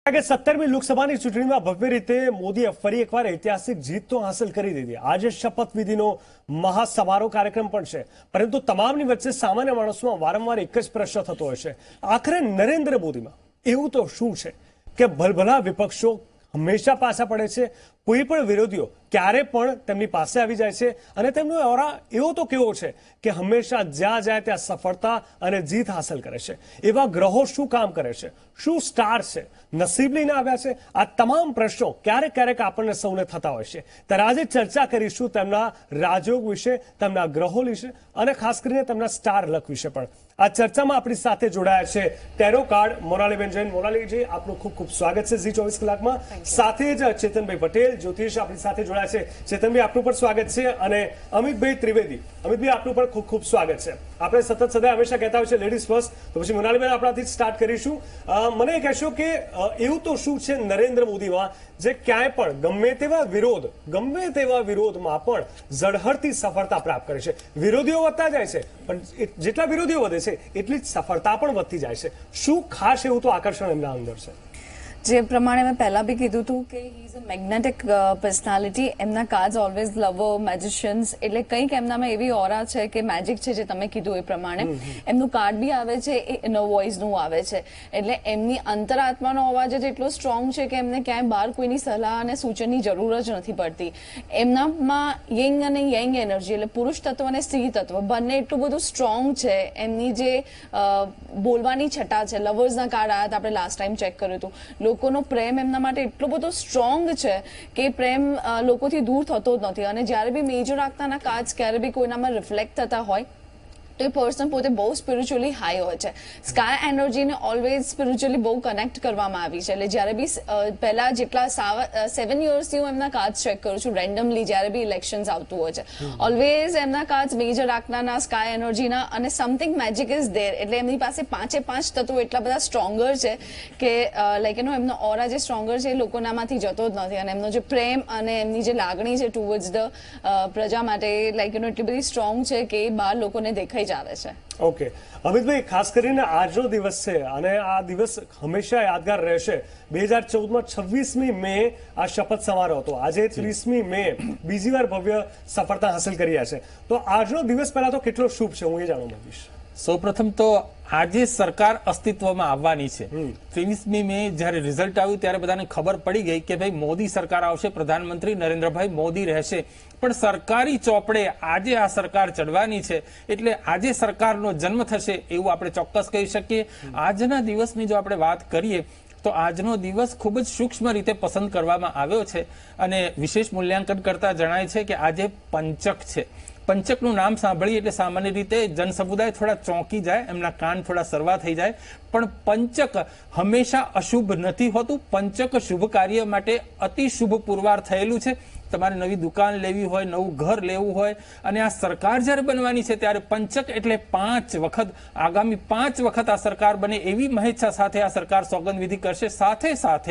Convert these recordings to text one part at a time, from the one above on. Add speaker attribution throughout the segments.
Speaker 1: કે 17મી લોકસભાની ચૂંટણીમાં ભવ્ય રીતે મોદીએ ફરી એકવાર ઐતિહાસિક જીત તો હાંસલ કરી દીધી। આજે શપથવિધિનો મહાસમારોહ કાર્યક્રમ પણ છે, પરંતુ તમામની વચ્ચે સામાન્ય માણસોમાં વારંવાર એક જ પ્રશ્ન થતો હોય છે, આખરે નરેન્દ્ર મોદીમાં એવું તો શું છે કે ભલભલા વિપક્ષો હંમેશા પાછા પડે છે, કોઈ પણ વિરોધીઓ ક્યારે પણ તેમની પાસે આવી જાય છે અને તેમનો ઓરા એવો તો કેવો છે કે હંમેશા જ્યાં જાય ત્યાં સફળતા અને જીત હાંસલ કરે છે। એવા ગ્રહો શું કામ કરે છે, શું સ્ટાર છે, નસીબ લઈને આવ્યા છે? આ તમામ પ્રશ્નો ક્યારેક ક્યારેક આપણને સૌને થતા હોય છે। ત્યારે આજે ચર્ચા કરીશું તેમના રાજયોગ વિશે, તેમના ગ્રહો વિશે અને ખાસ કરીને તેમના સ્ટાર લક વિશે પણ। આ ચર્ચામાં આપણી સાથે જોડાયા છે ટેરો કાર્ડ મોનાલીબેન જૈન। મોનાલીજી, આપનું ખૂબ ખૂબ સ્વાગત છે ઝી 24 કલાકમાં। સાથે જ ચેતનભાઈ પટેલ જ્યોતિષ આપણી સાથે જોડાયા છે। ચેતનભાઈ, આપનું પણ સ્વાગત છે અને અમિતભાઈ ત્રિવેદી, અમિતભાઈ આપનું પણ ખૂબ ખૂબ સ્વાગત છે। આપણે સતત સદાય હંમેશા કહેતા હોય છે લેડીઝ ફર્સ્ટ, તો પછી મોનાલીબેન આપણાથી સ્ટાર્ટ કરીશું। મને કહેશો કે એવું તો શું છે નરેન્દ્ર મોદીમાં જે ક્યાંય પણ ગમે તેવા વિરોધમાં પણ ઝળહળતી સફળતા પ્રાપ્ત કરે છે? વિરોધીઓ વધતા જાય છે, પણ જેટલા વિરોધીઓ વધે છે એટલી જ સફળતા પણ વધતી જાય છે। શું ખાસ એવું તો આકર્ષણ એમના અંદર છે?
Speaker 2: જે પ્રમાણે મેં પહેલા બી કીધું હતું કે he is a magnetic personality. એમના કાર્ડ્સ ઓલવેઝ લવર, મેજિશિયન્સ, એટલે કંઈક એમનામાં એવી ઓરા છે કે મેજિક છે, જે તમે કીધું એ પ્રમાણે એમનું કાર્ડ બી આવે છે એ ઇનર વોઇસનું આવે છે, એટલે એમની અંતરાત્માનો અવાજ જ એટલો સ્ટ્રોંગ છે કે એમને ક્યાંય બહાર કોઈની સલાહ અને સૂચનની જરૂર જ નથી પડતી। એમનામાં યંગ અને યંગ એનર્જી, એટલે પુરુષ તત્વ અને સ્ત્રી તત્વ બંને એટલું બધું સ્ટ્રોંગ છે। એમની જે બોલવાની છટા છે, લવર્સના કાર્ડ આવ્યા હતા, આપણે લાસ્ટ ટાઈમ ચેક કર્યું હતું, લોકોનો પ્રેમ એમના માટે એટલો બધો સ્ટ્રોંગ છે કે પ્રેમ લોકોથી દૂર થતો જ નથી। અને જ્યારે બી મેજર આંકડાના કાર્ડ્સ ક્યારે બી કોઈનામાં રિફ્લેક્ટ થતા હોય તો એ પર્સન પોતે બહુ સ્પિરિચ્યુઅલી હાઈ હોય છે। સ્કાય એનર્જીને ઓલવેઝ સ્પિરિચ્યુઅલી બહુ કનેક્ટ કરવામાં આવી છે, એટલે જ્યારે બી પહેલા જેટલા 7 યર્સથી હું એમના કાર્ડ્સ ચેક કરું છું રેન્ડમલી, જ્યારે બી ઇલેક્શન્સ આવતું હોય છે, ઓલવેઝ એમના કાર્ડ્સ મેજર આંકડાના, સ્કાય એનર્જીના અને સમથિંગ મેજિક ઇઝ ધેર। એટલે એમની પાસે 5 તત્વો એટલા બધા સ્ટ્રોંગર છે કે લાઈક એમનો ઓરા જે સ્ટ્રોંગર છે એ લોકોનામાંથી જતો જ નથી, અને એમનો જે પ્રેમ અને એમની જે લાગણી છે ટુવર્ડ્સ ધ પ્રજા માટે લાઈક એટલી બધી સ્ટ્રોંગ છે કે એ બહાર લોકોને દેખાઈ આવે છે।
Speaker 1: ઓકે અમિતભાઈ, ખાસ કરીને આજનો દિવસ છે અને આ દિવસ હંમેશા યાદગાર રહેશે। 2014માં 26મી મે આ શપથ સમારોહ હતો, આજે 30મી મે બીજી વાર ભવ્ય સફળતા હાંસલ કરી છે, તો આજનો દિવસ પહેલા તો કેટલો શુભ છે હું એ જાણવા માંગીશ।
Speaker 3: સૌપ્રથમ તો આજે સરકાર અસ્તિત્વમાં આવવાની છે। 23મી મે જ્યારે રિઝલ્ટ આવ્યું ત્યારે બધાને ખબર પડી ગઈ કે ભાઈ મોદી સરકાર આવશે, પ્રધાનમંત્રી નરેન્દ્રભાઈ મોદી રહેશે, પણ સરકારી ચોપડે આજે આ સરકાર ચડવાની છે, એટલે આજે સરકારનો જન્મ થશે એવું આપણે ચોક્કસ કહી શકીએ। આજના દિવસની જો આપણે વાત કરીએ તો આજનો દિવસ ખૂબ જ સૂક્ષ્મ રીતે પસંદ કરવામાં આવ્યો છે અને વિશેષ મૂલ્યાંકન કરતા જણાય છે કે આજે પંચક છે। પંચકનું નામ સાંભળીએ એટલે સામાન્ય રીતે જન સમુદાય થોડા ચોંકી જાય, એમના કાન થોડા સરવા થઈ જાય, પણ પંચક હંમેશા અશુભ નથી હોતું। પંચક શુભ કાર્ય માટે અતિ શુભ પુરવાર થયેલું છે। તમારે નવી દુકાન લેવી હોય, નવું ઘર લેવું હોય અને આ સરકાર જ્યારે બનવાની છે ત્યારે પંચક એટલે 5 વખત, આગામી 5 વખત આ સરકાર બને એવી મહેચ્છા સાથે આ સરકાર સોગંદવિધિ કરશે। સાથે સાથે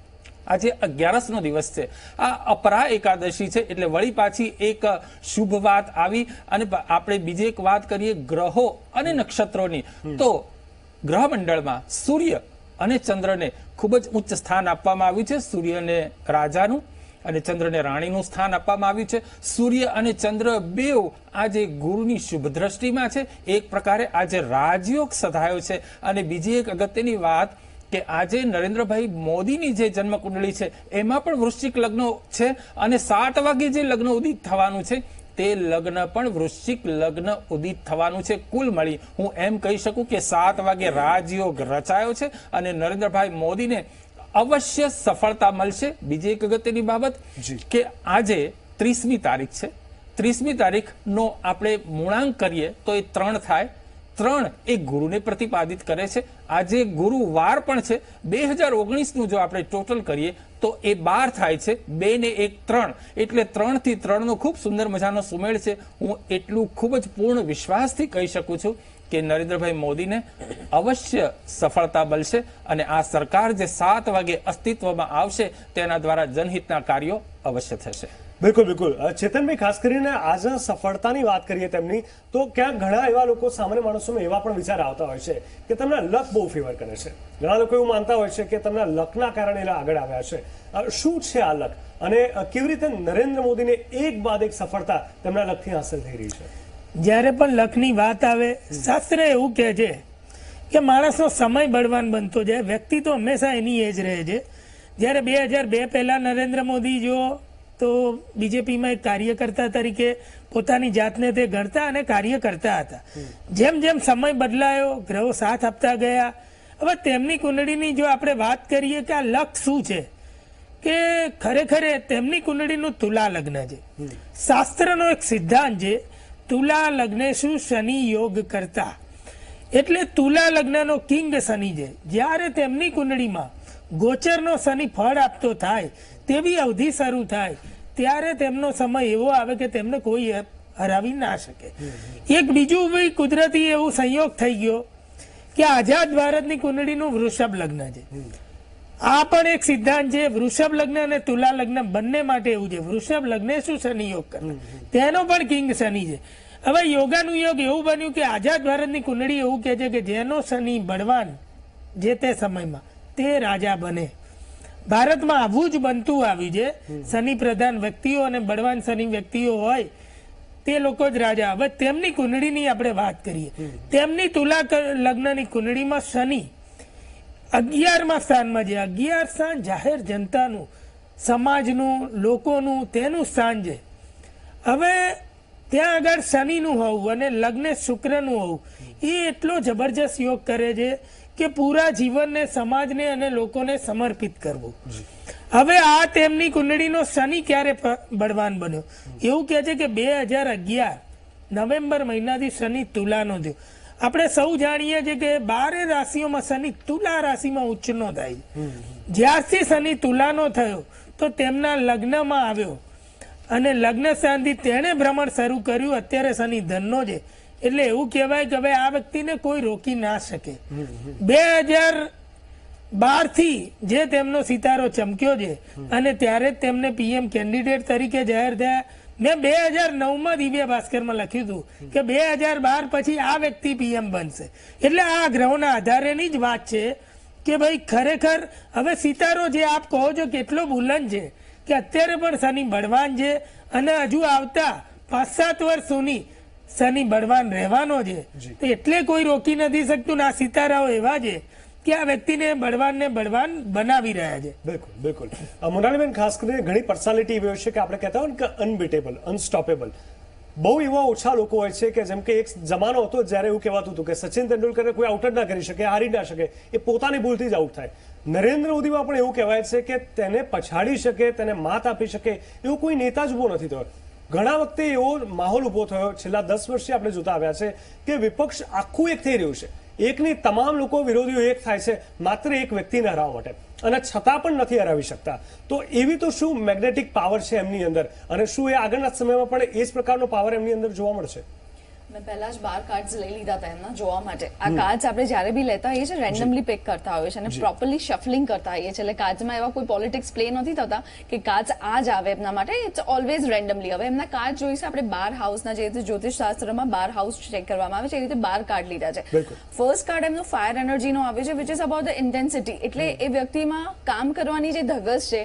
Speaker 3: આજે 11નો દિવસ છે, આ અપરા એકાદશી છે, એટલે વળી પાછી એક શુભ વાત આવી। અને આપણે બીજી એક વાત કરીએ ગ્રહો અને નક્ષત્રોની, તો ગ્રહ મંડળમાં સૂર્ય અને ચંદ્રને ખૂબ જ ઉચ્ચ સ્થાન આપવામાં આવ્યું છે। સૂર્યને રાજાનું અને ચંદ્રને રાણીનું સ્થાન આપવામાં આવ્યું છે। સૂર્ય અને ચંદ્ર બેઉ આજે ગુરુની શુભ દ્રષ્ટિમાં છે, એક પ્રકારે આજે રાજયોગ સધાયો છે। અને બીજી એક અગત્યની વાત કે આજે નરેન્દ્રભાઈ મોદીની જે જન્મ કુંડળી છે એમાં પણ વૃશ્ચિક લગ્ન છે અને 7 વાગે જે લગ્ન ઉદિત થવાનું છે તે લગ્ન પણ વૃશ્ચિક લગ્ન ઉદિત થવાનું છે। કુલ મળી હું એમ કહી શકું કે 7 વાગે રાજયોગ રચાયો છે અને નરેન્દ્રભાઈ મોદીને અવશ્ય સફળતા મળશે। બીજી એક અગત્યની બાબત કે આજે 30મી તારીખ છે, 30મી તારીખનો આપણે મૂળાંક કરીએ તો એ 3 થાય। 3 એ ગુરુને પ્રતિપાદિત કરે છે। આજે ગુરુવાર પણ છે। 2019નું જો આપણે ટોટલ કરીએ તો એ 12 થાય છે, 2 ને 1 3, એટલે 3 થી 3નો ખૂબ સુંદર મજાનો સુમેળ છે। હું એટલું ખૂબ જ પૂર્ણ વિશ્વાસથી કહી શકું છું કે નરેન્દ્રભાઈ મોદીને અવશ્ય સફળતા મળશે અને આ સરકાર જે 7 વાગે અસ્તિત્વમાં આવશે તેના દ્વારા જનહિતના કાર્યો અવશ્ય થશે।
Speaker 1: બિલકુલ બિલકુલ ચેતનભાઈ, ખાસ કરીને આજના સફળતાની વાત કરીએ તેમની, તો ક્યાંક ઘણા એવા લોકો, સામાન્ય માણસોમાં એવા પણ વિચાર આવતા હોય છે કે તમને લક બહુ ફેવર કરે છે. ઘણા લોકો એવું માનતા હોય છે કે તમને લકના કારણે એલા આગળ આવ્યા છે. શું છે આ લક, અને કેવી રીતે નરેન્દ્ર મોદીને એક બાદ એક સફળતા તેમના લકથી હાંસલ થઈ રહી છે?
Speaker 4: જ્યારે પણ લકની વાત આવે, શાસ્ત્ર એવું કહે છે કે માણસનો સમય બળવાન બનતો જાય, વ્યક્તિ તો હંમેશા એની એજ રહે છે. જ્યારે 2002 પહેલા નરેન્દ્ર મોદી જો તો બીજેપીમાં એક કાર્યકર્તા તરીકે પોતાની જાતને તે ગણતા અને કાર્ય કરતા હતા. જેમ જેમ સમય બદલાયો, ગ્રહો સાથ આપતા ગયા. હવે તેમની કુંડળીની જો આપણે વાત કરીએ કે આ લક શું છે, કે ખરેખર તેમની કુંડળીનું તુલા લગ્ન છે. શાસ્ત્રનો એક સિદ્ધાંત છે, તુલા લગ્નેશુ શનિ યોગ કરતા. એટલે તુલા લગ્નનો કિંગ શનિ છે. જ્યારે તેમની કુંડળીમાં ગોચરનો શનિ ફળ આપતો થાય, તેવી અવધિ શરૂ થાય, ત્યારે તેમનો સમય એવો આવે કે તેમને કોઈ હરાવી ના શકે. એક બીજું ભાઈ કુદરતી એવું સંયોગ થઈ ગયો કે આઝાદ ભારતની કુંડળીનું વૃષભ લગ્ન છે. આ પણ એક સિદ્ધાંત છે. વૃષભ લગ્ન અને તુલા લગ્ન બંને માટે એવું છે. વૃષભ લગ્ને શું શનિ યોગ કરતા, તેનો પણ કિંગ શનિ છે. હવે યોગાનું યોગ એવું બન્યું કે આઝાદ ભારતની કુંડળી એવું કહે છે કે જેનો શનિ બળવાન જે તે સમયમાં તે રાજા બને. ભારતમાં આવું જ બનતું આવ્યું છે. શનિ પ્રધાન વ્યક્તિઓ અને બળવાન શનિ વ્યક્તિઓ હોય તે લોકો જ રાજા. હવે તેમની કુંડળીની આપણે વાત કરીએ. તેમની તુલા લગ્નની કુંડળીમાં શનિ 11મા સ્થાનમાં છે. 11 સ્થાન જાહેર જનતાનું, સમાજનું, લોકોનું, તેનું સ્થાન છે. હવે ત્યાં આગળ શનિનું હોવું અને લગ્ન શુક્રનું હોવું એ એટલો જબરજસ્ત યોગ કરે છે કે પૂરા જીવનને, સમાજને અને લોકોને સમર્પિત કરવું. હવે આ તેમની કુંડળીનો શનિ ક્યારે બળવાન બન્યો? એવું કહે છે કે 2011 નવેમ્બર મહિનાથી શનિ તુલાનો થયો. આપણે સૌ જાણીએ છીએ કે 12 રાશિઓમાં શનિ તુલા રાશિમાં ઉચ્ચનો થાય છે. જ્યારથી શનિ તુલાનો થયો તો તેમના લગ્નમાં આવ્યો અને લગ્ન સ્થાનથી તેણે ભ્રમણ શરૂ કર્યું. અત્યારે શનિ ધનનો છે. એટલે એવું કહેવાય કે હવે આ વ્યક્તિને કોઈ રોકી ના શકે. 2012 થી જે તેમનો સિતારો ચમક્યો છે અને ત્યારે જ તેમને પીએમ કેન્ડિડેટ તરીકે જાહેર થયા. મેં 2009માં દિવ્ય ભાસ્કરમાં લખ્યું હતું કે 2012 પછી આ વ્યક્તિ પીએમ બનશે. એટલે આ ગ્રહોના આધારેની જ વાત છે કે ભાઈ ખરેખર હવે સિતારો જે આપ કહો છો કેટલો બુલંદ છે કે અત્યારે પણ શનિ બળવાન છે અને હજુ આવતા 5-7 વર્ષ સુધી શનિ બળવાન રહેવાનો છે. તો એટલે કોઈ રોકી નથી શકતું. આ સિતારાઓ એવા છે કે આ વ્યક્તિને બળવાન બનાવી રહ્યા છે.
Speaker 1: બિલકુલ બિલકુલ. મોનાલીબેન, ખાસ કરીને ઘણી પર્સનાલિટી એવી હોય છે કે આપણે કહેતા હોય ને કે અનબીટેબલ, અનસ્ટોપેબલ. બહુ એવા ઓછા લોકો હોય છે કે જેમ કે એક જમાનો હતો જ્યારે એવું કહેવાતું હતું કે સચિન તેંડુલકરને કોઈ આઉટ જ ના કરી શકે, હારી ના શકે, એ પોતાની ભૂલથી જ આઉટ થાય. નરેન્દ્ર મોદીમાં પણ એવું કહેવાય છે કે તેને પછાડી શકે, તેને માત આપી શકે એવું કોઈ નેતા જ ઉભો નથી થયો. ઘણા વખતે એવો માહોલ ઉભો થયો છેલ્લા 10 વર્ષથી આપણે જોતા આવ્યા છે કે વિપક્ષ આખું એક થઈ રહ્યું છે. એકની તમામ લોકો વિરોધીઓ એક થાય છે માત્ર એક વ્યક્તિને હરાવવા માટે, અને છતાં પણ નથી હરાવી શકતા. તો એવી તો શું મેગ્નેટિક પાવર છે એમની અંદર, અને શું એ આગળના સમયમાં પણ એ જ પ્રકારનો પાવર એમની અંદર જોવા મળશે?
Speaker 2: મેં પહેલા જ 12 કાર્ડ્સ લઈ લીધા હતા એમના જોવા માટે. આ કાર્ડ્સ આપણે જ્યારે બી લેતા હોઈએ છીએ રેન્ડમલી પિક કરતા હોઈએ છીએ અને પ્રોપરલી શફલિંગ કરતા હોઈએ છીએ. એટલે કાર્ડ્સમાં એવા કોઈ પોલિટિક્સ પ્લે નથી થતા કે કાર્ડ્સ આ જ આવે એમના માટે. It's always randomly. હવે એમના કાર્ડ જોઈશે આપણે 12 હાઉસના, જે રીતે જ્યોતિષ શાસ્ત્રમાં 12 હાઉસ ચેક કરવામાં આવે છે એ રીતે 12 કાર્ડ લીધા છે. ફર્સ્ટ કાર્ડ એમનો ફાયર એનર્જીનો આવે છે, which is about the intensity. એટલે એ વ્યક્તિમાં કામ કરવાની જે ધગસ છે,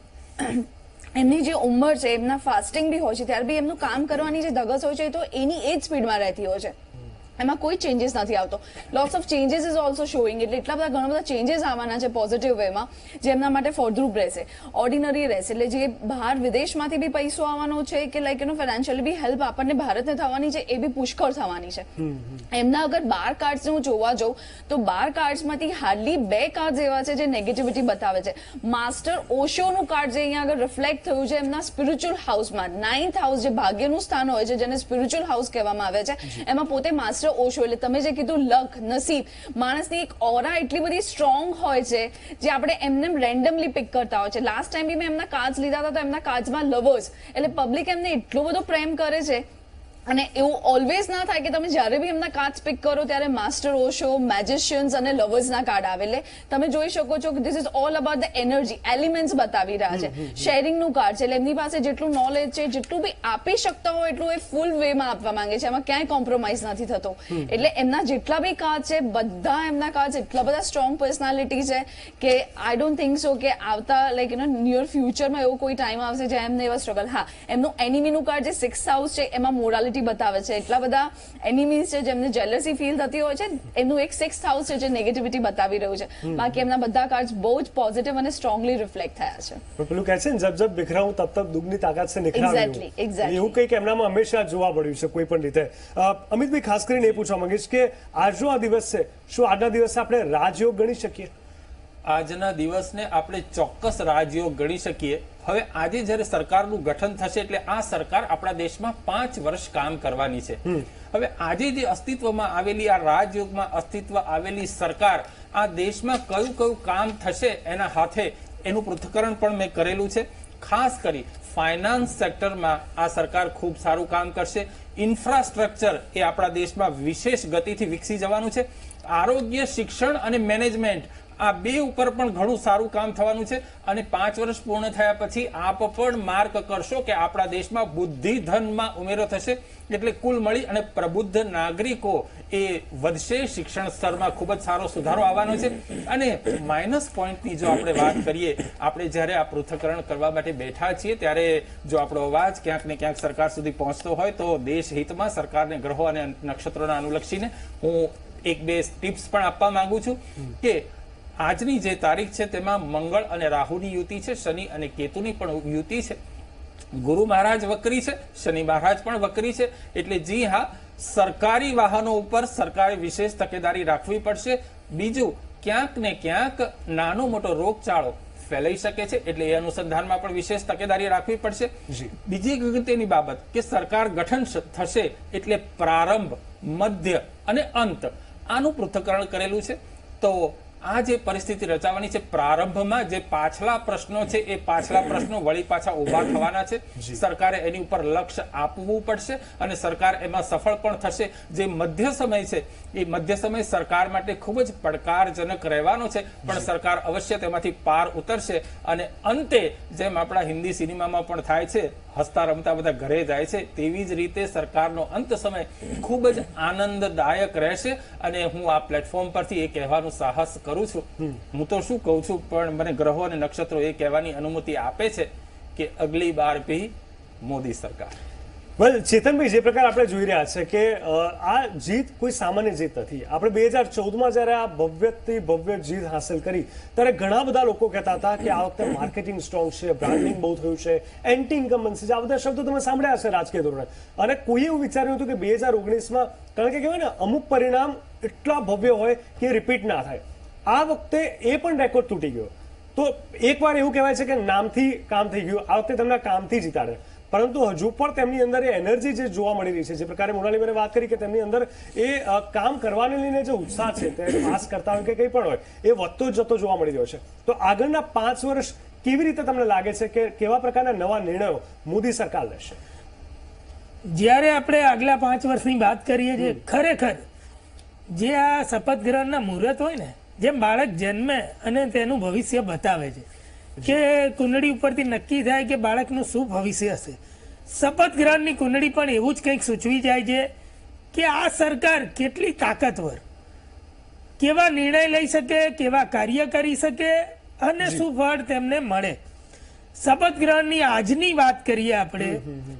Speaker 2: એમની જે ઉંમર છે, એમના ફાસ્ટિંગ બી હોય છે ત્યારે બી એમનું કામ કરવાની જે ધગસ હોય છે તો એની એ જ સ્પીડમાં રહેતી હોય છે. એમાં કોઈ ચેન્જીસ નથી આવતો. Lots of changes is also showing. એટલે એટલા બધા ઘણા બધા ચેન્જીસ આવવાના છે પોઝિટિવ વેમાં, જે એમના માટે ફળદ્રુપ રહેશે, ઓર્ડિનરી રહેશે. એટલે જે બહાર વિદેશમાંથી બી પૈસો આવવાનો છે કે લાઈક ફાઇનાન્શિયલી બી હેલ્પ આપણને ભારતને થવાની છે, એ બી પુષ્કળ થવાની છે. એમના અગર 12 કાર્ડ્સ હું જોવા જાઉં તો 12 કાર્ડ્સમાંથી હાર્ડલી 2 કાર્ડ્સ એવા છે જે નેગેટિવિટી બતાવે છે. માસ્ટર ઓશોનું કાર્ડ જે અહીંયા આગળ રિફ્લેક્ટ થયું છે એમના સ્પિરિચ્યુઅલ હાઉસમાં, 9th હાઉસ જે ભાગ્યનું સ્થાન હોય છે, જેને સ્પિરિચ્યુઅલ હાઉસ કહેવામાં આવે છે, એમાં પોતે માસ્ટર ઓશો. એટલે તમે જે કીધું લક, નસીબ, માણસની એક ઓરા એટલી બધી સ્ટ્રોંગ હોય છે જે આપણે એમને રેન્ડમલી પિક કરતા હોય છે. લાસ્ટ ટાઈમ બી મેં એમના કાર્ડ્સ લીધા હતા તો એમના કાર્ડ્સમાં લવર્સ, એટલે પબ્લિક એમને એટલો બધો પ્રેમ કરે છે અને એવું ઓલવેઝ ના થાય કે તમે જ્યારે બી એમના કાર્ડ્સ પિક કરો ત્યારે માસ્ટર ઓશો, મેજિશિયન્સ અને લવર્સના કાર્ડ આવે. એટલે તમે જોઈ શકો છો કે this is all about the energy, elements બતાવી રહ્યા છે. શેરિંગનું કાર્ડ છે એટલે એમની પાસે જેટલું નોલેજ છે, જેટલું બી આપી શકતા હોય એટલું એ ફૂલ વેમાં આપવા માંગે છે. એમાં ક્યાંય કોમ્પ્રોમાઇઝ નથી થતો. એટલે એમના જેટલા બી કાર્ડ છે બધા એમના કાર્ડ એટલા બધા સ્ટ્રોંગ પર્સનાલિટી છે કે આઈ ડોન્ટ થિંક સો કે આવતા લાઈક નિયર ફ્યુચરમાં એવો કોઈ ટાઈમ આવશે જ્યાં એમને એવા સ્ટ્રગલ. હા, એમનું એનિમીનું કાર્ડ જે 6th હાઉસ છે એમાં મોરાલિટી બતાવે છે. એટલા બધા એનિમીઝ છે જેમને જેલસી ફીલ થતી હોય છે, એનું એક 6th હાઉસ છે જે નેગેટિવિટી બતાવી રહ્યું છે. બાકી એમના બધા કાર્ડ્સ બહુ જ પોઝિટિવ અને સ્ટ્રોંગલી રિફ્લેક્ટ થયા છે.
Speaker 1: પેલું કહે છે ને, જબ જબ બિખરાઉં તબ તબ દુગની તાકાત સે નિખરાઉં.
Speaker 2: Exactly.
Speaker 1: એવું કંઈક એમનામાં હંમેશા જોવા મળ્યું છે કોઈ પણ રીતે. અમિતભાઈ, ખાસ કરીને એ પૂછવા માંગીશ કે આજનો આ દિવસ છે, શું આજના દિવસે આપણે રાજયોગ ગણી શકીએ?
Speaker 3: આજના દિવસને આપણે ચોક્કસ રાજયોગ ગણી શકીએ. હવે આજે જ્યારે સરકારનું ગઠન થશે એટલે આ સરકાર આપણા દેશમાં 5 વર્ષ કામ કરવાની છે. હવે આજે જે અસ્તિત્વમાં આવેલી આ રાજયોગમાં અસ્તિત્વ આવેલી સરકાર આ દેશમાં કયું કયું કામ થશે એના હાથે એનું પૃથ્થકરણ પણ મેં કરેલું છે. ખાસ કરી ફાઇનાન્સ સેક્ટરમાં આ સરકાર ખૂબ સારું કામ કરશે. ઇન્ફ્રાસ્ટ્રક્ચર એ આપણા દેશમાં વિશેષ ગતિથી વિકસી જવાનું છે. આરોગ્ય, શિક્ષણ અને મેનેજમેન્ટ આ બે ઉપર પણ ઘણું સારું કામ થવાનું છે. અને 5 વર્ષ પૂર્ણ થયા પછી આપ પણ માર્ક કરશો કે આપણા દેશમાં બુદ્ધિધનમાં ઉમેરો થશે. એટલે કુલ મળી અને પ્રબુદ્ધ નાગરિકો એ વધશે. શિક્ષણ સ્તરમાં ખૂબ જ સારો સુધારો આવવાનો છે. અને માઇનસ પોઈન્ટની જો આપણે વાત કરીએ, આપણે જ્યારે આ પૃથ્થકરણ કરવા માટે બેઠા છીએ ત્યારે જો આપણો અવાજ ક્યાંક ને ક્યાંક સરકાર સુધી પહોંચતો હોય તો દેશ હિતમાં સરકારને ગ્રહો અને નક્ષત્રોના અનુલક્ષીને હું 1-2 ટિપ્સ પણ આપવા માંગુ છું કે આજની જે તારીખ છે તેમાં મંગળ અને રાહુની યુતિ છે, શનિ અને કેતુની પણ યુતિ છે, ગુરુ મહારાજ વક્રી છે, શનિ મહારાજ પણ વક્રી છે. એટલે જી હા, સરકારી વાહનો ઉપર સરકારે વિશેષ તકેદારી રાખવી પડશે. બીજું, ક્યાંક ને ક્યાંક નાનો મોટો રોગચાળો ફેલાઈ શકે છે એટલે એ અનુસંધાનમાં પણ વિશેષ તકેદારી રાખવી પડશે. બીજી એક અગત્યની બાબત કે સરકાર ગઠન થશે એટલે પ્રારંભ, મધ્ય અને અંત આનું પૃથ્થકરણ કરેલું છે. તો આ જે પરિસ્થિતિ રચાવાની છે, પ્રારંભમાં જે પાછલા પ્રશ્નો છે એ પાછલા પ્રશ્નો વળી પાછા ઉભા થવાના છે. સરકારે એની ઉપર લક્ષ્ય આપવું પડશે અને સરકાર એમાં સફળ પણ થશે. જે મધ્ય સમય છે એ મધ્ય સમય સરકાર માટે ખૂબ જ પડકારજનક રહેવાનો છે, પણ સરકાર અવશ્ય તેમાંથી પાર ઉતરશે. અને અંતે જેમ આપણા હિન્દી સિનેમામાં પણ થાય છે, હસતા રમતા બધા ઘરે જાય છે, તેવી જ રીતે સરકારનો અંત સમય ખૂબ જ આનંદદાયક રહેશે. અને હું આ પ્લેટફોર્મ પરથી એ કહેવાનું સાહસ કરું છું, હું તો શું કહું છું પણ મને ગ્રહો અને નક્ષત્રો એ કહેવાની અનુમતિ આપે છે કે અગલી બાર ભી મોદી સરકાર.
Speaker 1: વેલ, ચેતનભાઈ, જે પ્રકાર આપણે જોઈ રહ્યા છે કે આ જીત કોઈ સામાન્ય જીત નથી. આપણે 2014માં જ્યારે આ ભવ્યથી ભવ્ય જીત હાંસલ કરી ત્યારે ઘણા બધા લોકો કહેતા હતા કે આ વખતે માર્કેટિંગ સ્ટ્રોંગ છે, બ્રાન્ડિંગ બહુ થયું છે, એન્ટી ઇન્કમ્બન્સી છે, આ બધા શબ્દો તમે સાંભળ્યા હશે રાજકીય ધોરણે. અને કોઈએ એવું વિચાર્યું હતું કે 2019માં, કારણ કે કહેવાય ને અમુક પરિણામ એટલા ભવ્ય હોય કે રિપીટ ના થાય. આ વખતે એ પણ રેકોર્ડ તૂટી ગયો. તો એકવાર એવું કહેવાય છે કે નામથી કામ થઈ ગયું. આ વખતે તેમના કામથી જીતાડે, પરંતુ હજુ પણ તેમની અંદર એ એનર્જી જે જોવા મળી રહી છે, જે પ્રકારે મોનાલીબેને વાત કરી કે તેમની અંદર એ કામ કરવાને લઈને જે ઉત્સાહ છે, તે પાસ કરતા હોય કે કંઈ પણ હોય, એ વધતો જતો જોવા મળી રહ્યો છે. તો આગળના 5 વર્ષ કેવી રીતે તમને લાગે છે કે કેવા પ્રકારના નવા નિર્ણયો મોદી સરકાર લેશે?
Speaker 4: જ્યારે આપણે આગલા 5 વર્ષની વાત કરીએ છીએ, ખરેખર જે આ શપથ ગ્રહણના મુહૂર્ત હોય ને, જેમ બાળક જન્મે અને તેનું ભવિષ્ય બતાવે છે કે કુંડળી ઉપરથી નક્કી થાય કે બાળકનું શું ભવિષ્ય હશે, શપથ ગ્રહણની કુંડળી પણ એવું જ કંઈક સૂચવી જાય છે કે આ સરકાર કેટલી તાકાતવર, કેવા નિર્ણય લઈ શકે, કેવા કાર્ય કરી શકે અને શું ફળ તેમને મળે. શપથ ગ્રહણની આજની વાત કરીએ આપણે,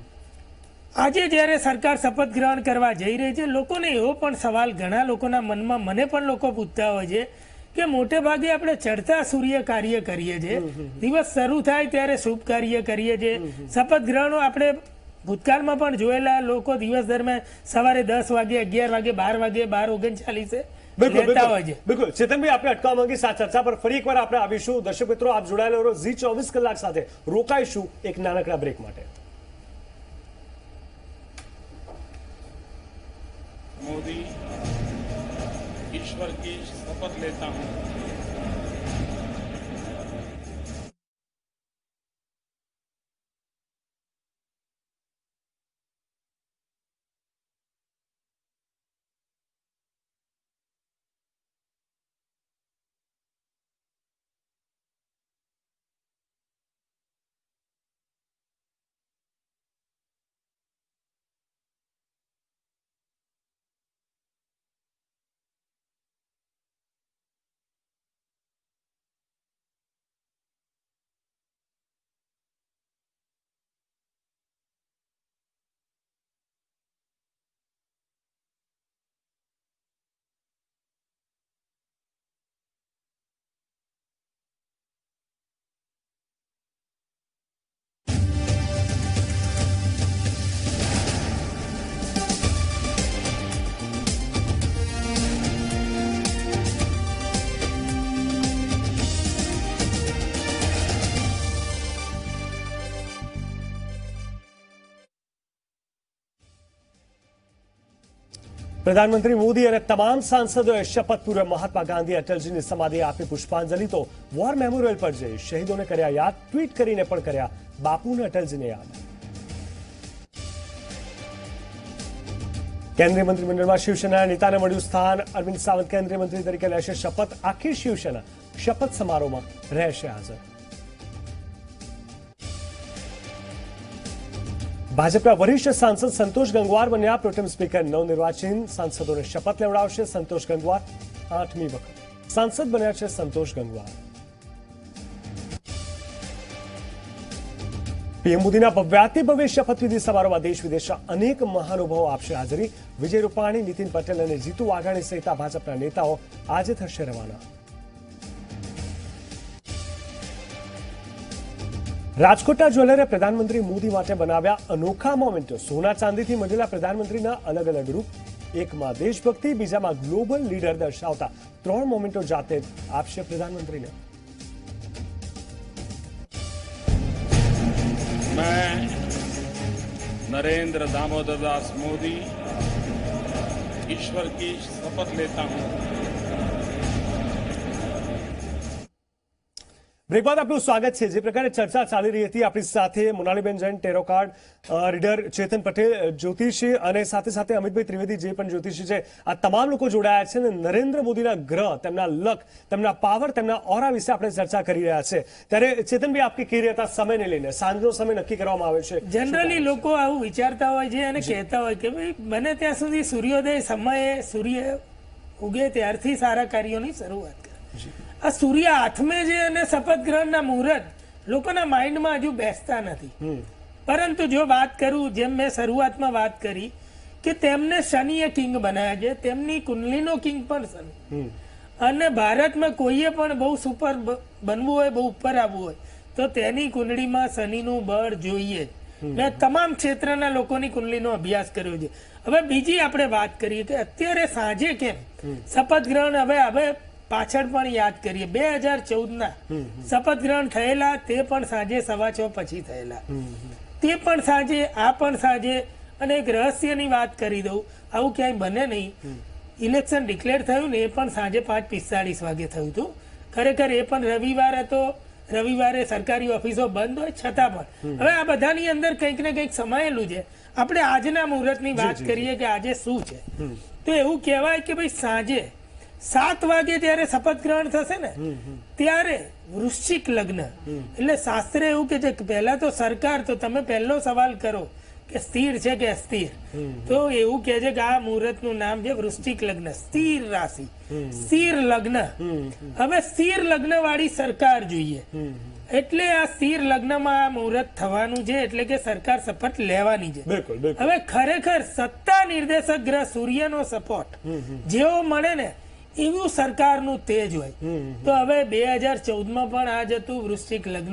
Speaker 4: આજે જ્યારે સરકાર શપથ ગ્રહણ કરવા જઈ રહી છે, લોકોને એવો પણ સવાલ ઘણા લોકોના મનમાં, મને પણ લોકો પૂછતા હોય છે કે મોટે ભાગે આપણે ચડતા સૂર્ય કાર્ય કરીએ છીએ, દિવસ શરૂ થાય ત્યારે શુભ કાર્ય કરીએ છીએ. શપથ ગ્રહણો આપણે ભૂતકાળમાં પણ જોયેલા, લોકો દિવસ દરમિયાન સવારે 10 વાગે, 11 વાગે, 12 વાગે, 12:39 લેતા હોય છે.
Speaker 1: બિલકુલ ચેતનભાઈ, આપણે અટકાવવા માંગી આ ચર્ચા પર ફરી એકવાર આપણે આવીશું. દર્શક મિત્રો, આપ જોડાયેલા રહો ઝી 24 કલાક સાથે. રોકાઈશું એક નાનકડા બ્રેક માટે.
Speaker 5: मोदी ईश्वर की शपथ लेता हूं
Speaker 1: પ્રધાનમંત્રી મોદી અને તમામ સાંસદોએ શપથ પૂર્વે મહાત્મા ગાંધી અટલજીની સમાધિએ આપી પુષ્પાંજલિ. તો વોર મેમોરિયલ પર જઈ શહીદોને કર્યા યાદ, ટ્વીટ કરીને પણ કર્યા બાપુને અટલજીને યાદ. કેન્દ્રીય મંત્રીમંડળમાં શિવસેનાના નેતાને મળ્યું સ્થાન. અરવિંદ સાવંત કેન્દ્રીય મંત્રી તરીકે લેશે શપથ. આખી શિવસેના શપથ સમારોહમાં રહેશે હાજર. ભાજપના વરિષ્ઠ સાંસદ સંતોષ ગંગવાર બન્યા પ્રોટેમ સ્પીકર. નવનિર્વાચિત સાંસદોને શપથ લેવડાવશે સંતોષ ગંગવાર. 8મી વખત સાંસદ બન્યા છે સંતોષ ગંગવાર. પીએમ મોદીના ભવ્યાતિ ભવ્ય શપથવિધિ સમારોહમાં દેશ વિદેશના અનેક મહાનુભાવો આપશે હાજરી. વિજય રૂપાણી, નીતિન પટેલ અને જીતુ વાઘાણી સહિત ભાજપના નેતાઓ આજે થશે રવાના. રાજકોટના જ્વેલરે પ્રધાનમંત્રી મોદી માટે બનાવ્યા અનોખા મોમેન્ટો. સોના ચાંદીથી મળેલા પ્રધાનમંત્રીના અલગ અલગ રૂપ. એકમાં દેશભક્તિ, બીજામાં ગ્લોબલ લીડર દર્શાવતા 3 મોમેન્ટો જાતે આપશે પ્રધાનમંત્રીને.
Speaker 5: मैं नरेंद्र दामोदर दास मोदी ईश्वर की शपथ लेता हूं.
Speaker 1: બ્રેક બાદ આપનું સ્વાગત છે. જે પ્રકારે ચર્ચા ચાલી રહી હતી, આપણી સાથે મોનાલીબેન Jain, tarot card reader Chetan Patel જ્યોતિષી અને સાથે સાથે અમિતભાઈ ત્રિવેદી જે પણ જ્યોતિષી છે, આ તમામ લોકો જોડાયા છે અને નરેન્દ્ર મોદીના ગ્રહ, તેમના લક, તેમના પાવર, તેમના ઓરા વિશે આપણે ચર્ચા કરી રહ્યા છે. ત્યારે ચેતનભાઈ, આપ કહી રહ્યા હતા સમયને લઈને, સાંજનો સમય નક્કી કરવામાં આવે છે.
Speaker 4: જનરલી લોકો આવું વિચારતા હોય છે અને કહેતા હોય કે ભાઈ બને ત્યાં સુધી સૂર્યોદય સમયે સૂર્ય ઉગે ત્યારથી સારા કાર્યોની શરૂઆત કરે. આ સૂર્ય આથમે છે અને શપથ ગ્રહણના મુહૂર્ત લોકોના માઇન્ડમાં હજુ બેસતા નથી. પરંતુ જો વાત કરું, જેમ મેં શરૂઆતમાં વાત કરી કે તેમને શનિએ કિંગ બનાવ્યા છે, તેમની કુંડલીનો કિંગ પણ શનિ. અને ભારતમાં કોઈએ પણ બહુ સુપર બનવું હોય, બહુ ઉપર આવવું હોય તો તેની કુંડળીમાં શનિનું બળ જોઈએ. મેં તમામ ક્ષેત્રના લોકોની કુંડલીનો અભ્યાસ કર્યો છે. હવે બીજી આપણે વાત કરીએ કે અત્યારે સાંજે કેમ શપથ ગ્રહણ, હવે પાછળ પણ યાદ કરીએ 2014ના શપથ ગ્રહણ થયેલા, તે પણ સાંજે 6:15 પછી થયેલા, તે પણ સાંજે, આ પણ સાંજે. અને એક રહસ્યની વાત કરી દઉં, આવું ક્યાંય બને નહીં. ઇલેક્શન ડિક્લેર થયું ને એ પણ સાંજે 5:45 વાગે થયું હતું. ખરેખર એ પણ રવિવાર હતો, રવિવારે સરકારી ઓફિસો બંધ હોય છતાં પણ. હવે આ બધાની અંદર કંઈક ને કંઈક સમાયેલું છે. આપણે આજના મુહૂર્તની વાત કરીએ કે આજે શું છે, તો એવું કહેવાય કે ભાઈ સાંજે 7 વાગે જયારે શપથ ગ્રહણ થશે ને ત્યારે વૃશ્ચિક લગ્ન. એટલે શાસ્ત્ર એવું કે છે, પહેલા તો સરકાર, તો તમે પહેલો સવાલ કરો કે સ્થિર છે કે અસ્થિર, તો એવું કે છે કે આ મુહૂર્તનું નામ છે વૃશ્ચિક લગ્ન, સ્થિર રાશિ, સ્થિર લગ્ન. હવે સ્થિર લગ્ન વાળી સરકાર જોઈએ, એટલે આ સ્થિર લગ્નમાં આ મુહૂર્ત થવાનું છે, એટલે કે સરકાર શપથ લેવાની છે. હવે ખરેખર સત્તા નિર્દેશક ગ્રહ સૂર્યનો સપોર્ટ જેવો મળે ને એવું સરકારનું તેજ હોય. તો હવે 2014માં પણ આ જ હતું, વૃશ્ચિક લગ્ન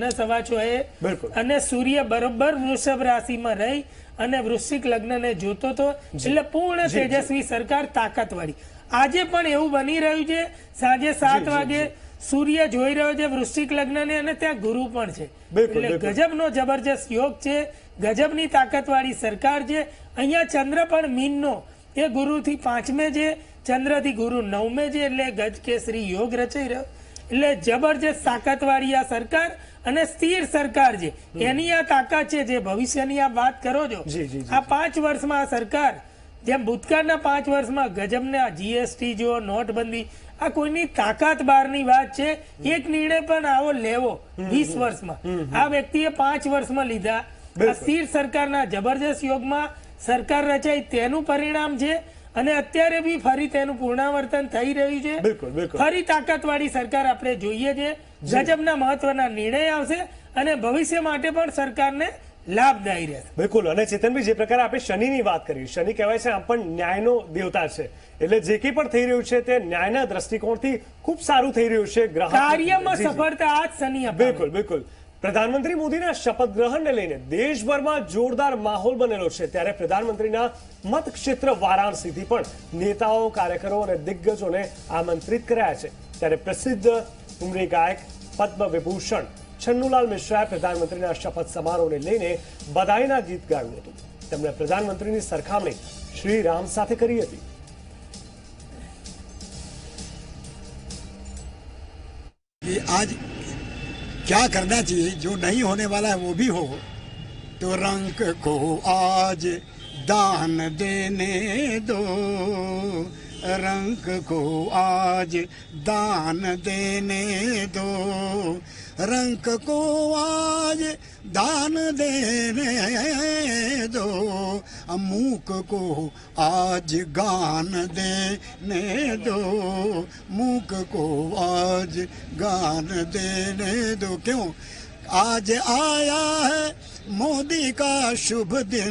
Speaker 4: 6:15 અને સૂર્ય બરોબર વૃષભ રાશિમાં રહી અને વૃશ્ચિક લગ્નને જોતો હતો. એટલે પૂર્ણ તેજસ્વી સરકાર, તાકાતવાળી. આજે પણ એવું બની રહ્યું છે, સાંજે 7 વાગે સૂર્ય જોઈ રહ્યો છે વૃશ્ચિક લગ્નને અને ત્યાં ગુરુ પણ છે. એટલે ગજબનો જબરજસ્ત યોગ છે, ગજબની તાકાતવાળી સરકાર છે. અહીંયા ચંદ્ર પણ મીનનો, એ ગુરુથી 5મે છે, ચંદ્રથી ગુરુ 9મે છે, એટલે ગજ કેસરી યોગ રચાઈ રહ્યો. એટલે જબરજસ્ત તાકાતવાળી આ સરકાર અને સ્થિર સરકાર છે, એની આ તાકાત છે. જે ભવિષ્યની આ વાત કરો છો, આ 5 વર્ષમાં આ સરકાર, જેમ ભૂતકાળના 5 વર્ષમાં ગજબને આ જીએસટી જો નોટબંધી, આ કોઈની તાકાત બહારની વાત છે. એક નિર્ણય પણ આવો લેવો 20 વર્ષમાં આ વ્યક્તિએ 5 વર્ષમાં લીધા. આ સ્થિર સરકારના જબરજસ્ત યોગમાં સરકાર રચાઈ, તેનું પરિણામ છે. અને અત્યારે બી ફરી તેનું પુનરાવર્તન થઈ રહ્યું છે. ફરી તાકાતવાળી સરકાર આપણે જોઈએ છે. ગજબના મહત્વના નિર્ણય આવશે અને ભવિષ્ય માટે પણ સરકારને લાભદાયી રહેશે.
Speaker 1: બિલકુલ. અને ચેતનભાઈ, જે પ્રકારે આપણે શનિની વાત કરી, શનિ કહેવાય છે આમ પણ ન્યાયનો દેવતા છે. એટલે જે કંઈ પણ થઈ રહ્યું છે તે ન્યાયના દ્રષ્ટિકોણથી ખૂબ સારું થઈ રહ્યું છે.
Speaker 4: કાર્યમાં સફળતા આ જ શનિ આપે.
Speaker 1: બિલકુલ. પ્રધાનમંત્રી મોદીના શપથ ગ્રહણને લઈને દેશભરમાં જોરદાર માહોલ બનેલો છે. ત્યારે પ્રધાનમંત્રીના મતક્ષેત્ર વારાણસીથી પણ નેતાઓ, કાર્યકરો અને દિગ્ગજોને આમંત્રિત કર્યા છે. ત્યારે પ્રસિદ્ધ ઉમરી ગાયક પદ્મ વિભૂષણ છન્નુલાલ મિશ્રાએ પ્રધાનમંત્રીના શપથ સમારોહને લઈને બધાઈના ગીત ગાયું હતું. તેમણે પ્રધાનમંત્રીની સરખામણી શ્રી રામ સાથે કરી હતી.
Speaker 6: कि आज क्या करना चाहिए, जो नहीं होने वाला है वो भी हो, तो रंग को आज दान देने दो, रंग को आज दान देने दो, रंग को आज दान देने दो, मूक को आज गान देने दो, मूक को आज गान देने दो। क्यों? आज आया है मोदी का शुभ दिन,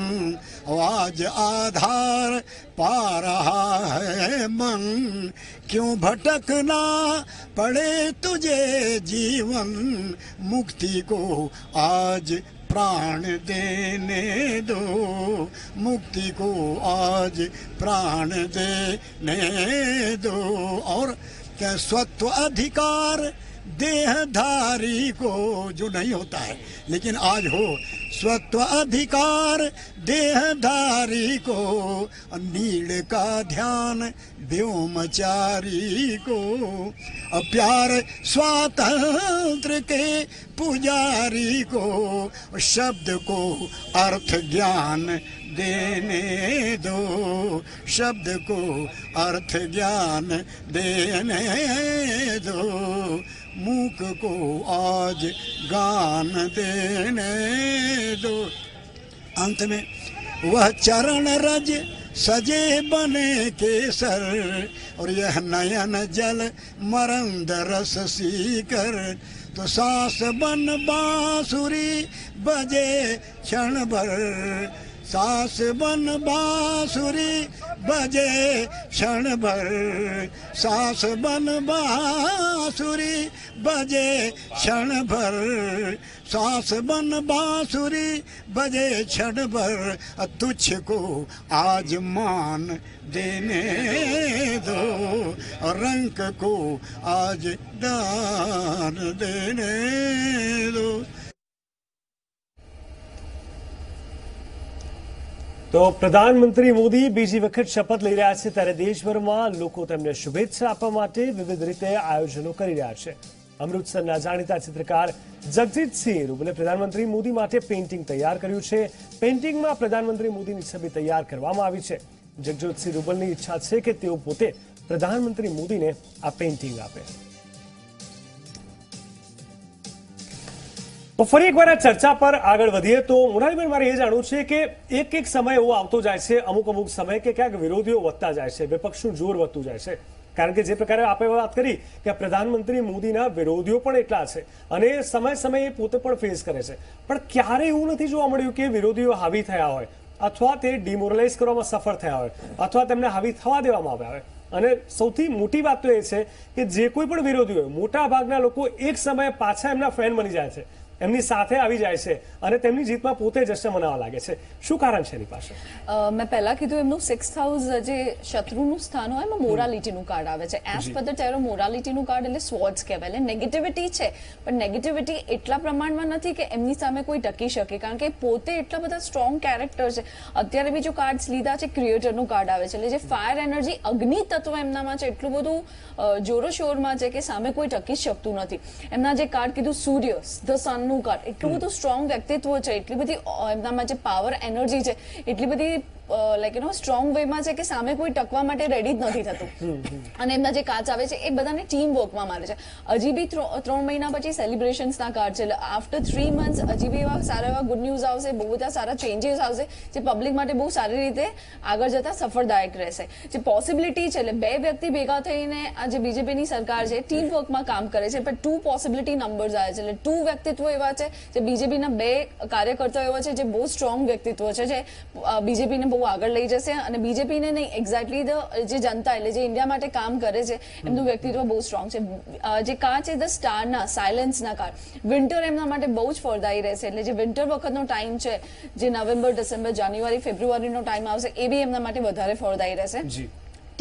Speaker 6: आज आधार पा रहा है मन, क्यों भटकना पड़े तुझे जीवन, मुक्ति को आज प्राण देने दो, मुक्ति को आज प्राण देने दो। और क्या स्वत्व अधिकार देहधारी को, जो नहीं होता है लेकिन आज हो, स्वत्व अधिकार देहधारी को, नीड़ का ध्यान व्योमचारी को, प्यार स्वातंत्र के पुजारी को, शब्द को अर्थ ज्ञान देने दो, शब्द को अर्थ ज्ञान देने दो, मूक को आज गान देने दो। अंत में वह चरण रज सजे बने केसर, और यह नयन जल मरंद रस सीकर, तो सांस बन बांसुरी बजे क्षण भर, सांस बन बांसुरी बजे क्षण भर, सांस बन बांसुरी बजे क्षण भर, सांस बन बांसुरी बजे क्षण भर, तुझको आज मान देने दो, रंग को आज दान देने दो।
Speaker 1: તો પ્રધાનમંત્રી મોદી બીજી વખત શપથ લઈ રહ્યા છે, ત્યારે દેશભરમાં લોકો તેમને શુભેચ્છા આપવા માટે વિવિધ રીતે આયોજનો કરી રહ્યા છે। અમૃતસરના જાણીતા ચિત્રકાર જગજીતસિંહ રૂબલે પ્રધાનમંત્રી મોદી માટે પેઇન્ટિંગ તૈયાર કર્યું છે। પેઇન્ટિંગમાં પ્રધાનમંત્રી મોદીની છબી તૈયાર કરવામાં આવી છે। જગજીતસિંહ રૂબલની ઈચ્છા છે કે તેઓ પોતે પ્રધાનમંત્રી મોદીને આ પેઇન્ટિંગ આપે। તો ફરી એકવાર આ ચર્ચા પર આગળ વધીએ તો મોનાલીબેન, મારે એ જાણવું છે કે એક સમય એવો આવતો જાય છે, અમુક સમય કે ક્યાંક વિરોધીઓ વધતા જાય છે, વિપક્ષનું જોર વધતું જાય છે, કારણ કે જે પ્રકારે આપણે વાત કરી કે પ્રધાનમંત્રી મોદીના વિરોધીઓ પણ એટલા છે અને સમયે પોતે પણ ફેસ કરે છે, પણ ક્યારે એવું નથી જોવા મળ્યું કે વિરોધીઓ હાવી થયા હોય અથવા તે ડિમોરલાઇઝ કરવામાં સફળ થયા હોય અથવા તેમને હાવી થવા દેવામાં આવ્યા હોય। અને સૌથી મોટી વાત તો એ છે કે જે કોઈ પણ વિરોધી હોય, મોટા ભાગના લોકો એક સમયે પાછા એમના ફેન બની જાય છે, એમની સાથે આવી જાય છે અને તેમની જીતમાં પોતે જશ્ન મનાવવા લાગે છે। શું કારણ છે એની પાસે?
Speaker 2: મેં પહેલા કીધું એમનું 6th હાઉસ જે શત્રુનું સ્થાન હોય એમાં મોરાલિટીનું કાર્ડ આવે છે। એઝ પર ધ ટેરો મોરાલિટીનું કાર્ડ એટલે સ્વોર્ડ્સ કહેવાય, એટલે નેગેટિવિટી છે, પણ નેગેટિવિટી એટલા પ્રમાણમાં નથી કે એમની સામે કોઈ ટકી શકે, કારણ કે પોતે એટલા બધા સ્ટ્રોંગ કેરેક્ટર છે। અત્યારે બી જો કાર્ડ્સ લીધા છે, ક્રિએટરનું કાર્ડ આવે છે, એટલે જે ફાયર એનર્જી અગ્નિ તત્વ એમનામાં છે, એટલું બધું જોરોશોરમાં છે કે સામે કોઈ ટકી શકતું નથી। એમના જે કાર્ડ કીધું સૂર્ય, ધ સન કાર્ડ, એટલું બધું સ્ટ્રોંગ વ્યક્તિત્વ છે, એટલી બધી એમનામાં જે પાવર એનર્જી છે, એટલી બધી લાઈક સ્ટ્રોંગ વેમાં છે કે સામે કોઈ ટકવા માટે રેડી જ નથી થતું। અને એમના જે કાર્ડ આવે છે એ બધાને ટીમ વર્કમાં મારે છે। હજી બી 3 મહિના પછી સેલિબ્રેશન્સના કાર્ડ છે, એટલે આફ્ટર 3 મંથ્સ હજી બી એવા સારા એવા ગુડ ન્યૂઝ આવશે, બહુ બધા સારા ચેન્જીસ આવશે જે પબ્લિક માટે બહુ સારી રીતે આગળ જતા સફળદાયક રહેશે। જે પોસિબિલિટી છે, એટલે 2 વ્યક્તિ ભેગા થઈને આ જે બીજેપીની સરકાર છે ટીમ વર્કમાં કામ કરે છે, પણ 2 પોસિબિલિટી નંબર્સ આવે છે, એટલે 2 વ્યક્તિત્વ એવા છે જે બીજેપીના 2 કાર્યકર્તાઓ એવા છે જે બહુ સ્ટ્રોંગ વ્યક્તિત્વ છે, જે બીજેપીને બહુ આગળ લઈ જશે। અને બીજેપીને નહીં, એક્ઝેક્ટલી જે જનતા એટલે જે ઇન્ડિયા માટે કામ કરે છે એમનું વ્યક્તિત્વ બહુ સ્ટ્રોંગ છે। જે કાર્ડ છે ધ સ્ટારના, સાયલેન્સના કાર્ડ, વિન્ટર એમના માટે બહુ જ ફળદાયી રહેશે, એટલે જે વિન્ટર વખતનો ટાઈમ છે, જે નવેમ્બર, ડિસેમ્બર, જાન્યુઆરી, ફેબ્રુઆરીનો ટાઈમ આવશે, એ બી એમના માટે વધારે ફળદાયી રહેશે।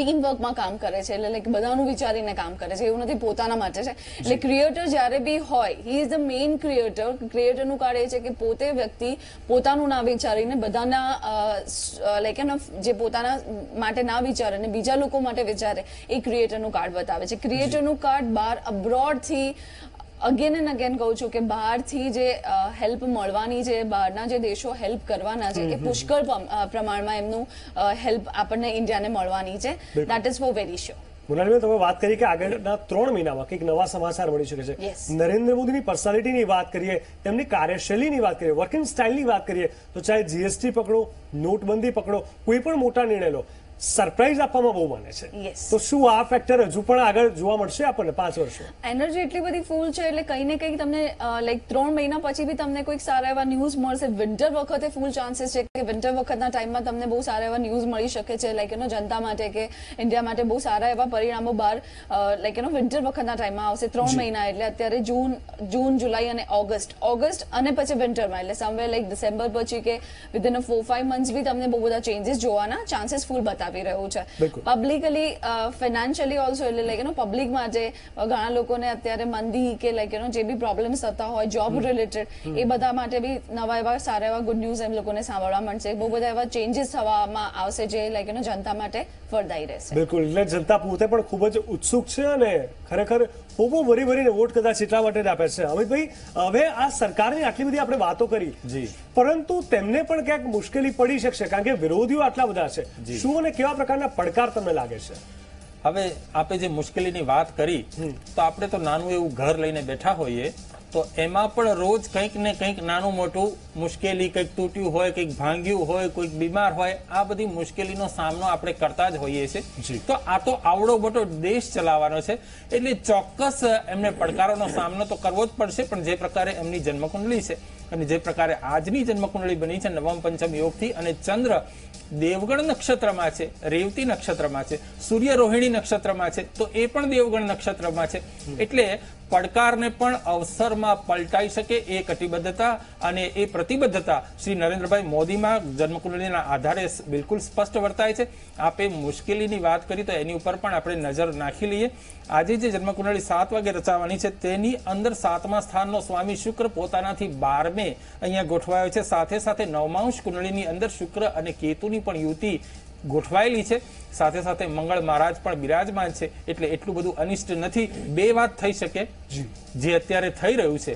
Speaker 2: ટીમ વર્કમાં કામ કરે છે, એટલે લાઈક બધાનું વિચારીને કામ કરે છે, એવું નથી પોતાના માટે છે. એટલે ક્રિએટર જ્યારે બી હોય, he is the main creator. ક્રિએટરનું કાર્ય એ છે કે પોતે વ્યક્તિ પોતાનું ના વિચારીને બધાના લાઈક જે પોતાના માટે ના વિચારે અને બીજા લોકો માટે વિચારે, એ ક્રિએટરનું કાર્ડ બતાવે છે. ક્રિએટરનું કાર્ડ બહાર અબ્રોડથી અગેન એન્ડ અગેન કહું છું કે બહારથી જે હેલ્પ મળવાની છે, બહારના જે દેશો હેલ્પ કરવાના છે, એ પુષ્કળ પ્રમાણમાં એમનું હેલ્પ આપણને ઇન્ડિયાને મળવાની છે. That is for very sure.
Speaker 1: મોનાલીબેન, તમે વાત કરી કે આગળના 3 મહિનામાં કંઈક નવા સમાચાર મળી શકે છે.
Speaker 2: Yes.
Speaker 1: નરેન્દ્ર મોદીની પર્સનાલિટીની વાત કરીએ, તેમની કાર્યશૈલીની વાત કરીએ, વર્કિંગ સ્ટાઇલની વાત કરીએ, તો ચાહે જીએસટી પકડો, નોટબંધી પકડો, કોઈ પણ મોટા નિર્ણય લો, સરપ્રાઈઝ આપવામાં બહુ માને છે.
Speaker 2: Yes.
Speaker 1: તો શું આ ફેક્ટર હજુ પણ આગળ જોવા મળશે આપણને 5 વર્ષો?
Speaker 2: એનર્જી એટલી બધી ફૂલ છે એટલે કંઈ ને કંઈક તમને લાઈક 3 મહિના પછી બી તમને કોઈક સારા એવા ન્યૂઝ મળશે. વિન્ટર વખતે ફૂલ ચાન્સીસ છે કે વિન્ટર વખતના ટાઈમમાં તમને બહુ સારા એવા ન્યૂઝ મળી શકે છે, લાઈક જનતા માટે કે ઇન્ડિયા માટે બહુ સારા એવા પરિણામો બહાર લાઈક વિન્ટર વખતના ટાઈમમાં આવશે. 3 મહિના એટલે અત્યારે જૂન, જુલાઈ અને ઓગસ્ટ અને પછી વિન્ટરમાં, એટલે સમવેર લાઈક ડિસેમ્બર પછી કે વિધિન 4-5 મંથ્સ બી તમને બહુ બધા ચેન્જીસ જોવાના ચાન્સીસ ફૂલ બતાવી રહ્યું છે. પબ્લિકલી ફાઇનાન્શિયલી ઓલ્સો, એટલે લાઈક પબ્લિક માટે ઘણા લોકોને અત્યારે મંદી કે લાઈક જે બી પ્રોબ્લેમ્સ થતા હોય જોબ રિલેટેડ, એ બધા માટે બી નવા એવા સારા એવા ગુડ ન્યૂઝ એમ લોકોને સાંભળવા મળશે. બહુ બધા એવા ચેન્જીસ થવામાં આવશે જે લાઈક જનતા માટે ફળદાયી રહેશે.
Speaker 1: બિલકુલ, એટલે જનતા પોતે પણ ખૂબ જ ઉત્સુક છે અને ખરેખર ખૂબ ભરીને વોટ કદાચ એટલા માટે જ આપે છે. અમિતભાઈ, હવે આ સરકારની આટલી બધી આપણે વાતો કરી, પરંતુ તેમને પણ ક્યાંક મુશ્કેલી પડી શકશે કારણ કે વિરોધીઓ આટલા બધા છે. શું અને કેવા પ્રકારના પડકાર તમને લાગે છે?
Speaker 3: હવે આપે જે મુશ્કેલીની વાત કરી, તો આપણે તો નાનું એવું ઘર લઈને બેઠા હોઈએ, તો એમાં પણ રોજ કંઈક ને કંઈક નાનું મોટું મુશ્કેલી, કંઈક તૂટ્યું હોય, કંઈક ભાંગ્યું હોય, કોઈક બીમાર હોય, આ બધી મુશ્કેલીનો સામનો આપણે કરતા જ હોઈએ છીએ. તો આ તો આવડો મોટો દેશ ચલાવવાનો છે, એટલે ચોક્કસ એમને પડકારોનો સામનો તો કરવો જ પડશે. પણ જે પ્રકારે એમની જન્મકુંડળી છે અને જે પ્રકારે આજની જન્મકુંડળી બની છે નવમ પંચમ યોગથી, અને ચંદ્ર દેવગણ નક્ષત્રમાં છે, રેવતી નક્ષત્રમાં છે, સૂર્ય રોહિણી નક્ષત્રમાં છે, તો એ પણ દેવગણ નક્ષત્રમાં છે. એટલે પડકારને પણ અવસરમાં પલટાઈ શકે એ કટિબદ્ધતા અને એ પ્રતિબદ્ધતા શ્રી નરેન્દ્રભાઈ મોદીમાં જન્મકુંડળીના આધારે બિલકુલ સ્પષ્ટ વર્તાય છે. આપે મુશ્કેલીની વાત કરી તો એની ઉપર પણ આપણે નજર નાખી લઈએ. આજે જે જન્મકુંડળી 7 વાગે રચાવાની છે તેની અંદર 7મા સ્થાનનો સ્વામી શુક્ર પોતાનાથી 12મે અહીંયા ગોઠવાયો છે. સાથે સાથે 9માંશ કુંડળીની અંદર શુક્ર અને કેતુની પણ યુતિ ગોઠવાયેલી છે. સાથે સાથે મંગળ મહારાજ પણ બિરાજમાન છે, એટલે એટલું બધું અનિષ્ટ નથી. 2 વાત થઈ શકે, જે અત્યારે થઈ રહ્યું છે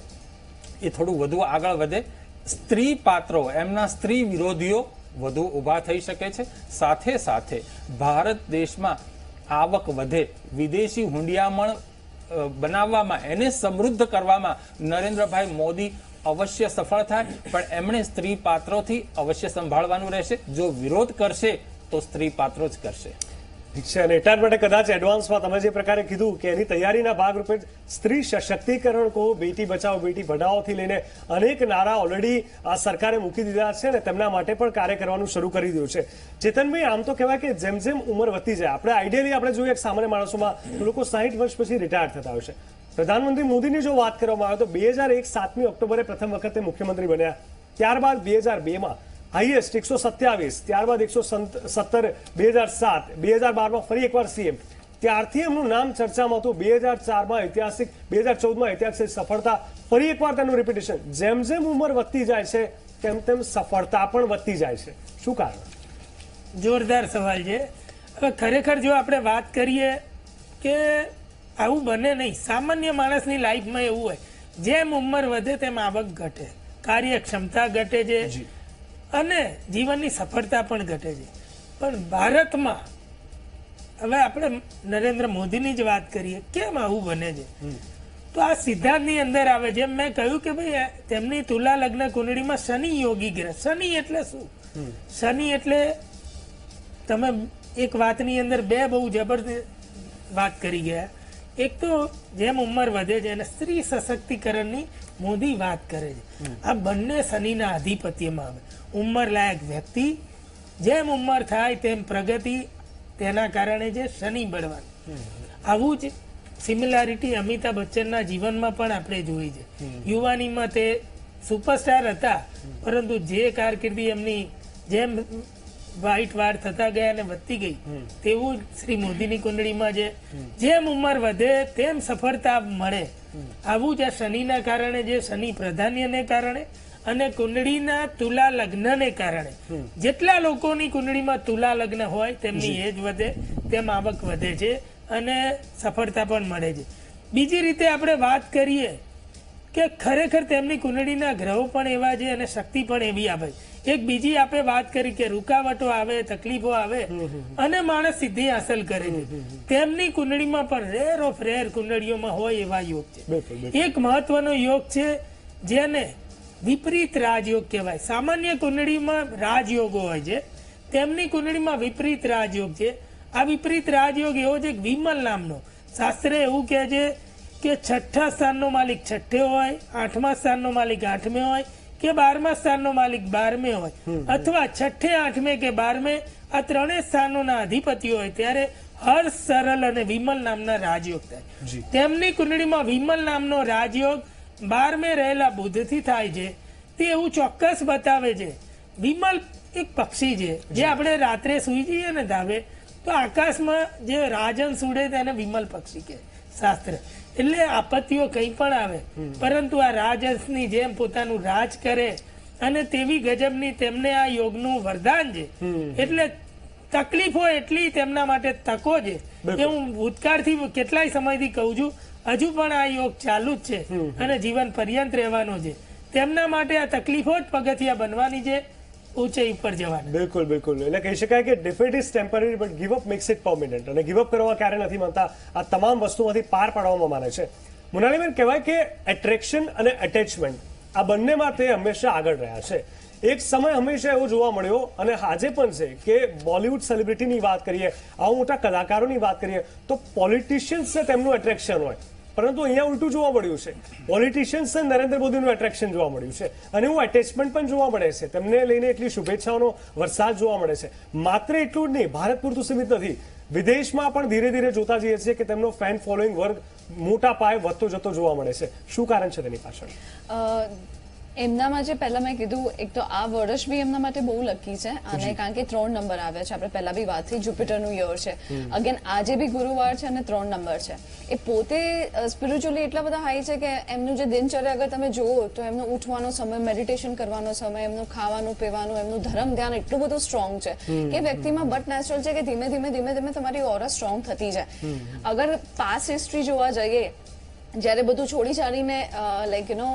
Speaker 3: એ થોડું વધુ આગળ વધે. સ્ત્રી પાત્રો, એમના સ્ત્રી વિરોધીઓ વધુ ઊભા થઈ શકે છે. સાથે સાથે ભારત દેશમાં આવક વધે, વિદેશી હુંડિયામણ બનાવવામાં, એને સમૃદ્ધ કરવામાં નરેન્દ્રભાઈ મોદી અવશ્ય સફળ થાય. પણ એમણે સ્ત્રી પાત્રોથી અવશ્ય સંભાળવાનું રહેશે. જો વિરોધ કરશે તો સ્ત્રી પાત્રો જ કરશે.
Speaker 1: ઠીક છે, અને એટલા માટે કદાચ એડવાન્સમાં તમે જે પ્રકારે કીધું કે એની તૈયારીના ભાગરૂપે સ્ત્રી સશક્તિકરણ કહો, બેટી બચાવો બેટી પઢાઓથી લઈને અનેક નારા ઓલરેડી આ સરકારે મૂકી દીધા છે અને તેમના માટે પણ કાર્ય કરવાનું શરૂ કરી દીધું છે. ચેતનભાઈ, આમ તો કહેવાય કે જેમ જેમ ઉંમર વધતી જાય, આપણે આઈડિયલી આપણે જોઈએ કે સામાન્ય માણસોમાં લોકો 60 વર્ષ પછી રિટાયર થતા હોય છે. પ્રધાનમંત્રી મોદીની જો વાત કરવામાં આવે તો 2001 7મી ઓક્ટોબરે પ્રથમ વખતે મુખ્યમંત્રી બન્યા. ત્યારબાદ 2002માં હાઈએસ્ટ 127, ત્યારબાદ 117 2007, 2012માં ફરી એકવાર સીએમ. ત્યારથી એમનું નામ ચર્ચામાં હતું. 2004માં ઐતિહાસિક, 2014માં ઐતિહાસિક સફળતા, ફરી એકવાર તેનું રિપીટેશન. જેમ જેમ ઉંમર વધતી જાય છે તેમ તેમ સફળતા પણ વધતી જાય છે. શું કારણ?
Speaker 4: જોરદાર સવાલ છે. હવે ખરેખર જો આપણે વાત કરીએ કે આવું બને નહીં, સામાન્ય માણસની લાઈફમાં એવું હોય, જેમ ઉંમર વધે તેમ આવક ઘટે, કાર્યક્ષમતા ઘટે છે અને જીવનની સફળતા પણ ઘટે છે. પણ ભારતમાં હવે આપણે નરેન્દ્ર મોદીની જ વાત કરીએ, કેમ આવું બને છે? તો આ સિદ્ધાંતની અંદર આવે, જેમ મેં કહ્યું કે ભાઈ તેમની તુલા લગ્ન કુંડળીમાં શનિ યોગી ગ્રહ. શનિ એટલે શું? શનિ એટલે તમે એક વાતની અંદર 2 બહુ જબરદસ્ત વાત કરી ગયા. એક તો જેમ ઉંમર વધે છે અને સ્ત્રી સશક્તિકરણની મોદી વાત કરે છે. આ બંને શનિના આધિપત્યમાં આવે. ઉંમર લાયક વ્યક્તિ, જેમ ઉંમર થાય તેમ પ્રગતિ, તેના કારણે જે શનિ બળવાન. આવું જ સિમિલારિટી અમિતાભ બચ્ચનના જીવનમાં પણ આપણે જોઈ છે. યુવાનીમાં તે સુપરસ્ટાર હતા, પરંતુ જે કારકિર્દી એમની જેમ વ્હાઈટ વાળ થતા ગયા અને વધતી ગઈ, તેવું શ્રી મોદીની કુંડળીમાં છે. જેમ ઉંમર વધે તેમ સફળતા મળે, આવું જ આ શનિના કારણે, જે શનિ પ્રાધાન્યને કારણે અને કુંડળીના તુલા લગ્નને કારણે, જેટલા લોકોની કુંડળીમાં તુલા લગ્ન હોય તેમની એજ વધે, તેમ આવક વધે છે અને સફળતા પણ મળે છે. બીજી રીતે આપણે વાત કરીએ કે ખરેખર તેમની કુંડળીના ગ્રહો પણ એવા છે અને શક્તિ પણ એવી આવે. એક બીજી આપણે વાત કરી કે રૂકાવટો આવે, તકલીફો આવે અને માણસ સિદ્ધિ હાંસલ કરે છે. તેમની કુંડળીમાં પણ રેર ઓફ રેર કુંડળીઓમાં હોય એવા યોગ છે. એક મહત્વનો યોગ છે જેને વિપરીત રાજયોગ કહેવાય. સામાન્ય કુંડળીમાં રાજયોગો હોય છે, તેમની કુંડળીમાં વિપરીત રાજયોગ છે. આ વિપરીત રાજયોગ એવો છે કે વિમલ નામનો, શાસ્ત્ર એવું કહે છે કે 6થા સ્થાનનો માલિક 6થે હોય, 8મા સ્થાનનો માલિક 8મે હોય કે 12મા સ્થાનનો માલિક 12મે હોય, અથવા 6થે, 8મે કે 12મે આ ત્રણેય સ્થાનોના અધિપતિ હોય, ત્યારે હર્ષ, સરળ અને વિમલ નામના રાજયોગ થાય. તેમની કુંડળીમાં વિમલ નામનો રાજયોગ 12મે રહેલા બુધથી થાય છે. તે એવું ચોક્કસ બતાવે છે. વિમલ એક પક્ષી છે, જે આપણે રાત્રે સુઈ જઈએ ને ધાબે તો આકાશમાં જે રાજન ઉડે તેને વિમલ પક્ષી કહે શાસ્ત્ર. એટલે આપત્તિઓ કંઈ પણ આવે, પરંતુ આ રાજહંસની જેમ પોતાનું રાજ કરે અને તેવી ગજબની તેમને આ યોગનું વરદાન છે. એટલે તકલીફો એટલી તેમના માટે તકો છે કે હું ભૂતકાળથી કેટલાય સમયથી કહું છું, હજુ પણ આ યોગ ચાલુ જ છે અને જીવન પર્યંત રહેવાનો છે. તેમના માટે આ તકલીફો જ પગથિયા બનવાની છે ઊંચાઈ ઉપર જવાની.
Speaker 1: બિલકુલ બિલકુલ. એટલે કહી શકાય કે defeat is temporary but give up makes it permanent. અને ગીવ અપ કરવા ક્યારે નથી માનતા, આ તમામ વસ્તુમાંથી પાર પાડવામાં માને છે. મુનાલીબેન, કહેવાય કે એટ્રેક્શન અને અટેચમેન્ટ આ બંનેમાં તે હંમેશા આગળ રહ્યા છે. એક સમય હંમેશા એવો જોવા મળ્યો અને આજે પણ છે કે બોલિવૂડ સેલિબ્રિટીની વાત કરીએ, આવા મોટા કલાકારોની વાત કરીએ તો પોલિટિશિયન્સને તેમનું એટ્રેક્શન હોય, પરંતુ અહીંયા ઉલટું જોવા મળ્યું છે. પોલિટિશિયન્સને નરેન્દ્ર મોદીનું એટ્રેક્શન જોવા મળ્યું છે અને એવું એટેચમેન્ટ પણ જોવા મળે છે. તેમને લઈને એટલી શુભેચ્છાઓનો વરસાદ જોવા મળે છે. માત્ર એટલું જ નહીં, ભારત પૂરતું સીમિત નથી, વિદેશમાં પણ ધીરે ધીરે જોતા જઈએ છીએ કે તેમનો ફેન ફોલોઈંગ વર્ગ મોટા પાયે વધતો જતો જોવા મળે છે. શું કારણ છે તેની પાછળ?
Speaker 2: એમનામાં જે પહેલા મેં કીધું, એક તો આ વર્ષ બી એમના માટે બહુ લકી છે અને કારણ કે 3 નંબર આવ્યા છે. આપણે પહેલા બી વાત થઈ, જુપિટરનું યર છે. અગેન આજે બી ગુરુવાર છે અને 3 નંબર છે. એ પોતે સ્પિરિચ્યુઅલી એટલા બધા હાઈ છે કે એમનું જે દિનચર્યા અગર તમે જુઓ તો એમનો ઉઠવાનો સમય, મેડિટેશન કરવાનો સમય, એમનું ખાવાનું પીવાનું, એમનું ધર્મ ધ્યાન એટલું બધું સ્ટ્રોંગ છે કે વ્યક્તિમાં બટ નેચરલ છે કે ધીમે ધીમે તમારી ઓરા સ્ટ્રોંગ થતી જાય. અગર પાસ્ટ હિસ્ટ્રી જોવા જઈએ, જ્યારે બધું છોડી છાડીને લાઈક યુ નો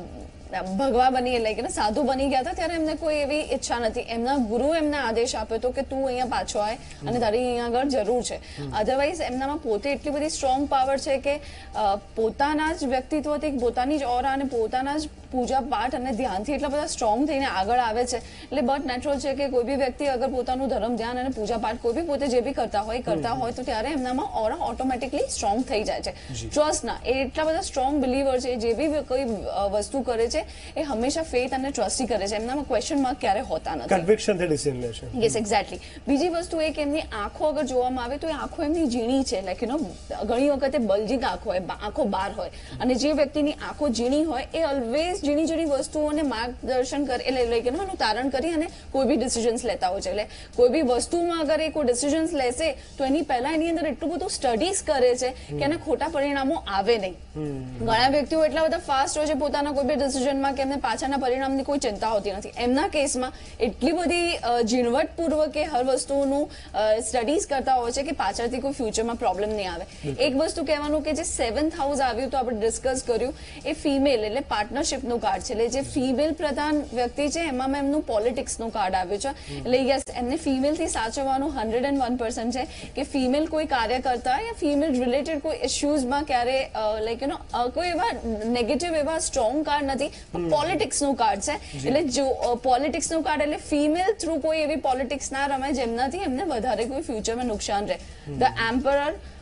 Speaker 2: ભગવા બની, લાઈક ને સાધુ બની ગયા હતા, ત્યારે એમને કોઈ એવી ઈચ્છા નથી. એમના ગુરુ એમને આદેશ આપ્યો હતો કે તું અહીંયા પાછો આય અને તારી અહીંયા આગળ જરૂર છે. અધરવાઇઝ એમનામાં પોતે એટલી બધી સ્ટ્રોંગ પાવર છે કે પોતાના જ વ્યક્તિત્વથી, પોતાની જ ઓરા અને પોતાના જ પૂજા પાઠ અને ધ્યાનથી એટલા બધા સ્ટ્રોંગ થઈને આગળ આવે છે. એટલે બટ નેચરલ છે કે કોઈ બી વ્યક્તિ અગર પોતાનું ધર્મ ધ્યાન અને પૂજા પાઠ કોઈ બી પોતે જે બી કરતા હોય તો ત્યારે એમનામાં ઓરા ઓટોમેટિકલી સ્ટ્રોંગ થઈ જાય છે. ટ્રસ્ટ ના, એ એટલા બધા સ્ટ્રોંગ બિલીવર છે, જે બી કોઈ વસ્તુ કરે છે એ હંમેશા ફેથ અને ટ્રસ્ટી કરે છે. એમનામાં ક્વેશ્ચન માર્ક ક્યારે હોતા નથી.
Speaker 1: કન્વિક્શનથી ડિસિઝન લે છે.
Speaker 2: Yes, exactly. બીજી વસ્તુ એ કે એમની આંખો અગર જોવામાં આવે તો એ આંખો એમની ઝીણી છે. લાઈક યુ નો ઘણી વખતે બલ્જિંગ આંખો હોય, આંખો બહાર હોય, અને જે વ્યક્તિની આંખો ઝીણી હોય એ ઓલવેઝ ઝીણી વસ્તુઓને માર્ગદર્શન કરે, એટલે લાઈક યુ નો એનું તારણ કરી અને કોઈ બી ડિસિઝન્સ લેતા હોય છે. એટલે કોઈ બી વસ્તુમાં અગર એ કોઈ ડિસિઝન્સ લેશે તો એની પહેલા એની અંદર એટલું બધું સ્ટડીઝ કરે છે કે એને ખોટા પરિણામો આવે નહીં. ઘણા વ્યક્તિઓ એટલા બધા ફાસ્ટ હોય છે પોતાના કોઈ બી ડિસિઝનમાં કે એમને પાછળના પરિણામની કોઈ ચિંતા હોતી નથી. એમના કેસમાં એટલી બધી ઝીણવટપૂર્વક હર વસ્તુનું સ્ટડીઝ કરતા હોય છે કે પાછળથી કોઈ ફ્યુચરમાં પ્રોબ્લેમ નહીં આવે. એક વસ્તુ કહેવાનું કે જે 7th હાઉસ આવ્યું તો આપણે ડિસ્કસ કર્યું, એ ફિમેલ એટલે પાર્ટનરશિપનું કાર્ડ છે. એટલે જે ફિમેલ પ્રધાન વ્યક્તિ છે એમાં એમનું પોલિટિક્સનું કાર્ડ આવ્યું છે. એટલે યસ, એમને ફિમેલથી સાચવવાનું 101% છે કે ફિમેલ કોઈ કાર્ય કરતા યા ફિમેલ રિલેટેડ કોઈ ઇશ્યુઝમાં ક્યારે લાઈક યુ નો કોઈ એવા નેગેટિવ એવા સ્ટ્રોંગ કાર્ડ નથી, પોલિટિક્સનું કાર્ડ છે. એટલે જો પોલિટિક્સનું કાર્ડ એટલે ફિમેલ થ્રુ કોઈ એવી પોલિટિક્સ ના રમાય જેમનાથી એમને વધારે કોઈ ફ્યુચરમાં નુકસાન રહે. The emperor,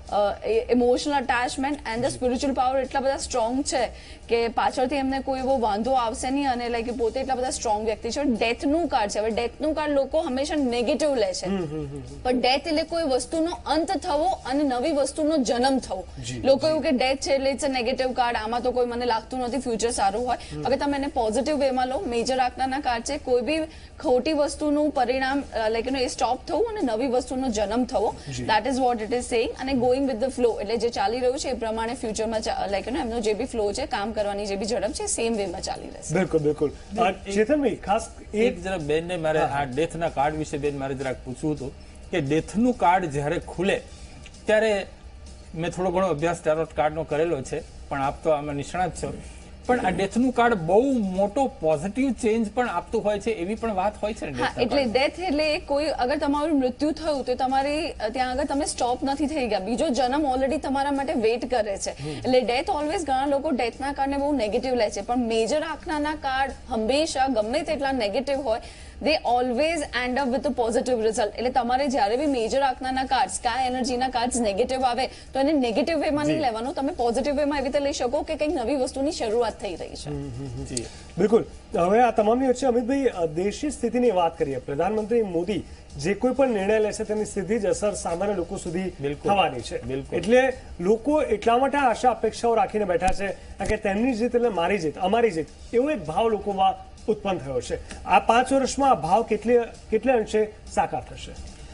Speaker 2: emotional attachment and the spiritual power એટલા બધા સ્ટ્રોંગ છે કે પાછળથી એમને કોઈ એવો વાંધો આવશે નહીં, અને લાઈક પોતે એટલા બધા સ્ટ્રોંગ વ્યક્તિ છે. ડેથનું કાર્ડ છે. હવે ડેથનું કાર્ડ લોકો હંમેશા નેગેટિવ લે છે, પણ ડેથ એટલે કોઈ વસ્તુનો અંત થવો અને નવી વસ્તુનો જન્મ થવો. લોકો એવું કે ડેથ છે એટલે ઇટ્સ અ નેગેટિવ કાર્ડ, આમાં તો કોઈ મને લાગતું નથી ફ્યુચર સારું હોય. અગર તમે એને પોઝિટિવ વેમાં લો, મેજર આંકડાના કાર્ડ છે, કોઈ બી ખોટી વસ્તુનું પરિણામ લાઈક એ સ્ટોપ થવું અને નવી વસ્તુનો જન્મ થવો. That is what it is saying. અને ગોઈંગ વિથ ધ ફ્લો એટલે જે ચાલી રહ્યું છે એ પ્રમાણે ફ્યુચરમાં લાઈક એમનો જે બી ફ્લો છે, કામ કરવાની જે બી ઝડપ છે, સેમ વેમાં ચાલી રહેશે.
Speaker 1: બિલકુલ બિલકુલ. ચેતનભાઈ ખાસ
Speaker 3: એક જરા બેનને મારે આ ડેથના કાર્ડ વિશે બેન મારે જરાક પૂછવું હતું કે ડેથનું કાર્ડ જ્યારે ખુલે ત્યારે મેં થોડો ઘણો અભ્યાસ ટેરોટ કાર્ડનો કરેલો છે, પણ આપ તો આમાં નિષ્ણાત છો, પણ આ ડેથનું કાર્ડ બહુ મોટો પોઝિટિવ ચેન્જ પણ આપતું હોય છે, એવી પણ વાત હોય છે ને.
Speaker 2: એટલે ડેથ એટલે કોઈ અગર તમારું મૃત્યુ થયું તો તમારી ત્યાં આગળ તમે સ્ટોપ નથી થઈ ગયા, બીજો જન્મ ઓલરેડી તમારા માટે વેઇટ કરે છે. એટલે ડેથ ઓલવેઝ ઘણા લોકો ડેથના કાર્ડને બહુ નેગેટિવ લે છે, પણ મેજર આંકડાના કાર્ડ હંમેશા ગમે તેટલા નેગેટિવ હોય, they always end up with a positive result. એટલે તમારે જ્યારે બી મેજર આંકડાના કાર્ડ, સ્કાય એનર્જીના કાર્ડ્સ નેગેટિવ આવે તો એને નેગેટિવ વેમાં નહીં લેવાનું, તમે પોઝિટિવ વેમાં એવી રીતે લઈ શકો કે કંઈક નવી વસ્તુની શરૂઆત થઈ રહી છે.
Speaker 1: બિલકુલ. હવે આ તમામની વચ્ચે અમિતભાઈ દેશની સ્થિતિની વાત કરીએ. પ્રધાનમંત્રી મોદી જે કોઈ પણ નિર્ણય લેશે તેની સીધી જ અસર સામાન્ય લોકો સુધી થવાની છે. એટલે લોકો એટલા માટે આશા અપેક્ષાઓ રાખીને બેઠા છે કે તેમની જીત એટલે મારી જીત, અમારી જીત, એવો એક ભાવ લોકોમાં ઉત્પન્ન થયો છે. આ 5 વર્ષમાં આ ભાવ કેટલે અંશે સાકાર થશે?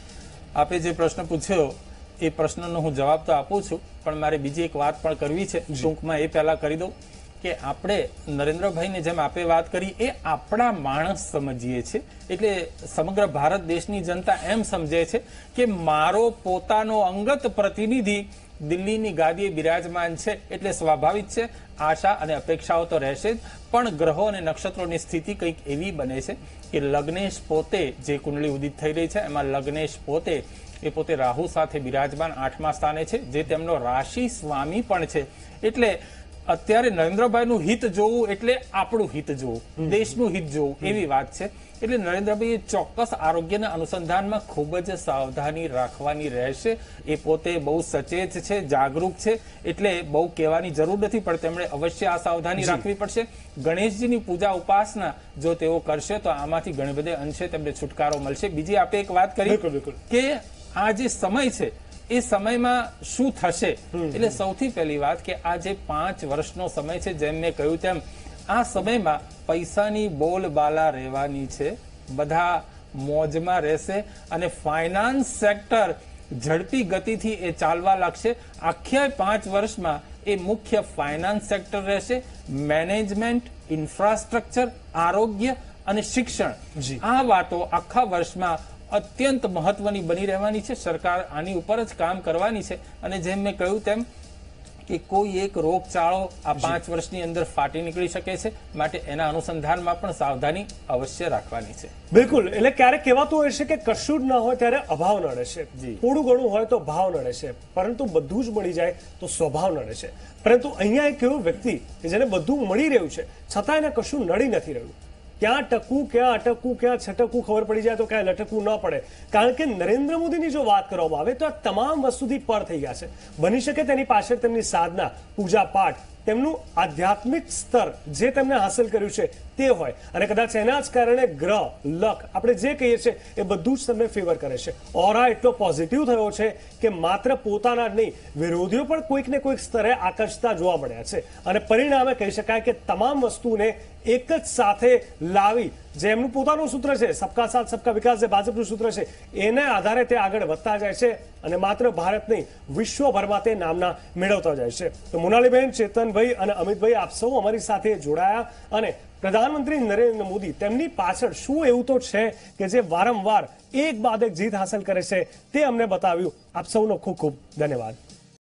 Speaker 3: આપે જે પ્રશ્ન પૂછ્યો એ પ્રશ્નનો હું જવાબ તો આપું છું, પણ મારે બીજી એક વાત પણ કરવી છે. ટૂંકમાં એ પહેલા કરી દઉં કે આપણે નરેન્દ્રભાઈને જેમ આપે વાત કરી એ આપણા માણસ સમજીએ છીએ. એટલે સમગ્ર ભારત દેશની જનતા એમ સમજે છે કે મારો પોતાનો અંગત પ્રતિનિધિ દિલ્હીની ગાદીએ બિરાજમાન છે, એટલે સ્વાભાવિક છે આશા અને અપેક્ષાઓ તો રહેશે જ, પણ ગ્રહો અને નક્ષત્રોની સ્થિતિ કંઈક એવી બને છે કે લગ્નેશ પોતે જે કુંડળી ઉદિત થઈ રહી છે એમાં લગ્નેશ પોતે રાહુ સાથે બિરાજમાન 8મા સ્થાને છે, જે તેમનો રાશિ સ્વામી પણ છે. એટલે અત્યારે નરેન્દ્રભાઈનું હિત જોવું એટલે આપણું હિત જોવું, દેશનું હિત જોવું, એવી વાત છે. એટલે નરેન્દ્રભાઈએ ચોક્કસ આરોગ્યના અનુસંધાનમાં ખૂબ જ સાવધાની રાખવાની રહેશે. એ પોતે બહુ સચેત છે, જાગૃત છે, એટલે બહુ કહેવાની જરૂર નથી, પણ તેમણે અવશ્ય આ સાવધાની રાખવી પડશે. ગણેશજીની પૂજા ઉપાસના જો તેઓ કરશે તો આમાંથી ઘણી બધે અંશે તેમને છુટકારો મળશે. બીજી આપણે એક વાત કરી કે આ જે સમય છે એ સમયમાં શું થશે, એટલે સૌથી પહેલી વાત કે આ જે 5 વર્ષનો સમય છે, જેમ મેં કહ્યું તેમ આ સમયમાં પૈસાની બોલબાલા રહેવાની છે, બધા મોજમાં રહેશે અને ફાઇનાન્સ સેક્ટર ઝડપી ગતિથી એ ચાલવા લાગશે. આખા 5 વર્ષમાં એ મુખ્ય ફાઇનાન્સ સેક્ટર રહેશે, મેનેજમેન્ટ, ઇન્ફ્રાસ્ટ્રક્ચર, આરોગ્ય અને શિક્ષણ. આ વાતો આખા વર્ષમાં અત્યંત મહત્વની બની રહેવાની છે. સરકાર આની ઉપર જ કામ કરવાની છે. અને જેમ મેં કહ્યું તેમ કે કોઈ એક રોગચાળો આ 5 વર્ષની અંદર ફાટી નીકળી શકે છે, માટે એના અનુસંધાનમાં પણ સાવધાની અવશ્ય રાખવાની છે.
Speaker 1: બિલકુલ. એટલે ક્યારેક કહેવાતું હોય છે કે કશું જ ન હોય ત્યારે અભાવ નડે છે, થોડું ઘણું હોય તો ભાવ નડે છે, પરંતુ બધું જ મળી જાય તો સ્વભાવ નડે છે. પરંતુ અહીંયા એક એવો વ્યક્તિ કે જેને બધું મળી રહ્યું છે છતાં એને કશું નડી નથી રહ્યું. ક્યાં ટકવું, ક્યાં અટકવું, ક્યાં છટકવું ખબર પડી જાય તો ક્યાં લટકવું ન પડે. કારણ કે નરેન્દ્ર મોદીની જો વાત કરવામાં આવે તો આ તમામ વસ્તુથી પર થઈ ગયા છે. બની શકે તેની પાછળ તેમની સાધના, પૂજા પાઠ, તેમનું આધ્યાત્મિક સ્તર જે તેમને હાંસલ કર્યું છે તે હોય, અને કદાચ એના જ કારણે ગ્રહ, લક, આપણે જે કહીએ છીએ એ બધું જ તમને ફેવર કરે છે. ઓરા એટલો પોઝિટિવ થયો છે કે માત્ર પોતાના જ નહીં, વિરોધીઓ પણ કોઈક ને કોઈક સ્તરે આકર્ષતા જોવા મળ્યા છે. અને પરિણામે કહી શકાય કે તમામ વસ્તુને એક જ સાથે લાવી, જે એમનું પોતાનું સૂત્ર છે, સબકા સાથ સબકા વિકાસ, જે ભાજપનું સૂત્ર છે, એને આધારે તે આગળ વધતા જાય છે અને માત્ર ભારત નહીં વિશ્વભરમાં તે નામના મેળવતા જાય છે. તો મોનાલીબેન, ચેતનભાઈ અને અમિતભાઈ, આપ સૌ અમારી સાથે જોડાયા અને પ્રધાનમંત્રી નરેન્દ્ર મોદી તેમની પાછળ શું એવું તો છે કે જે વારંવાર એક બાદ એક જીત હાંસલ કરે છે તે અમને બતાવ્યું. આપ સૌનો ખૂબ ખૂબ ધન્યવાદ.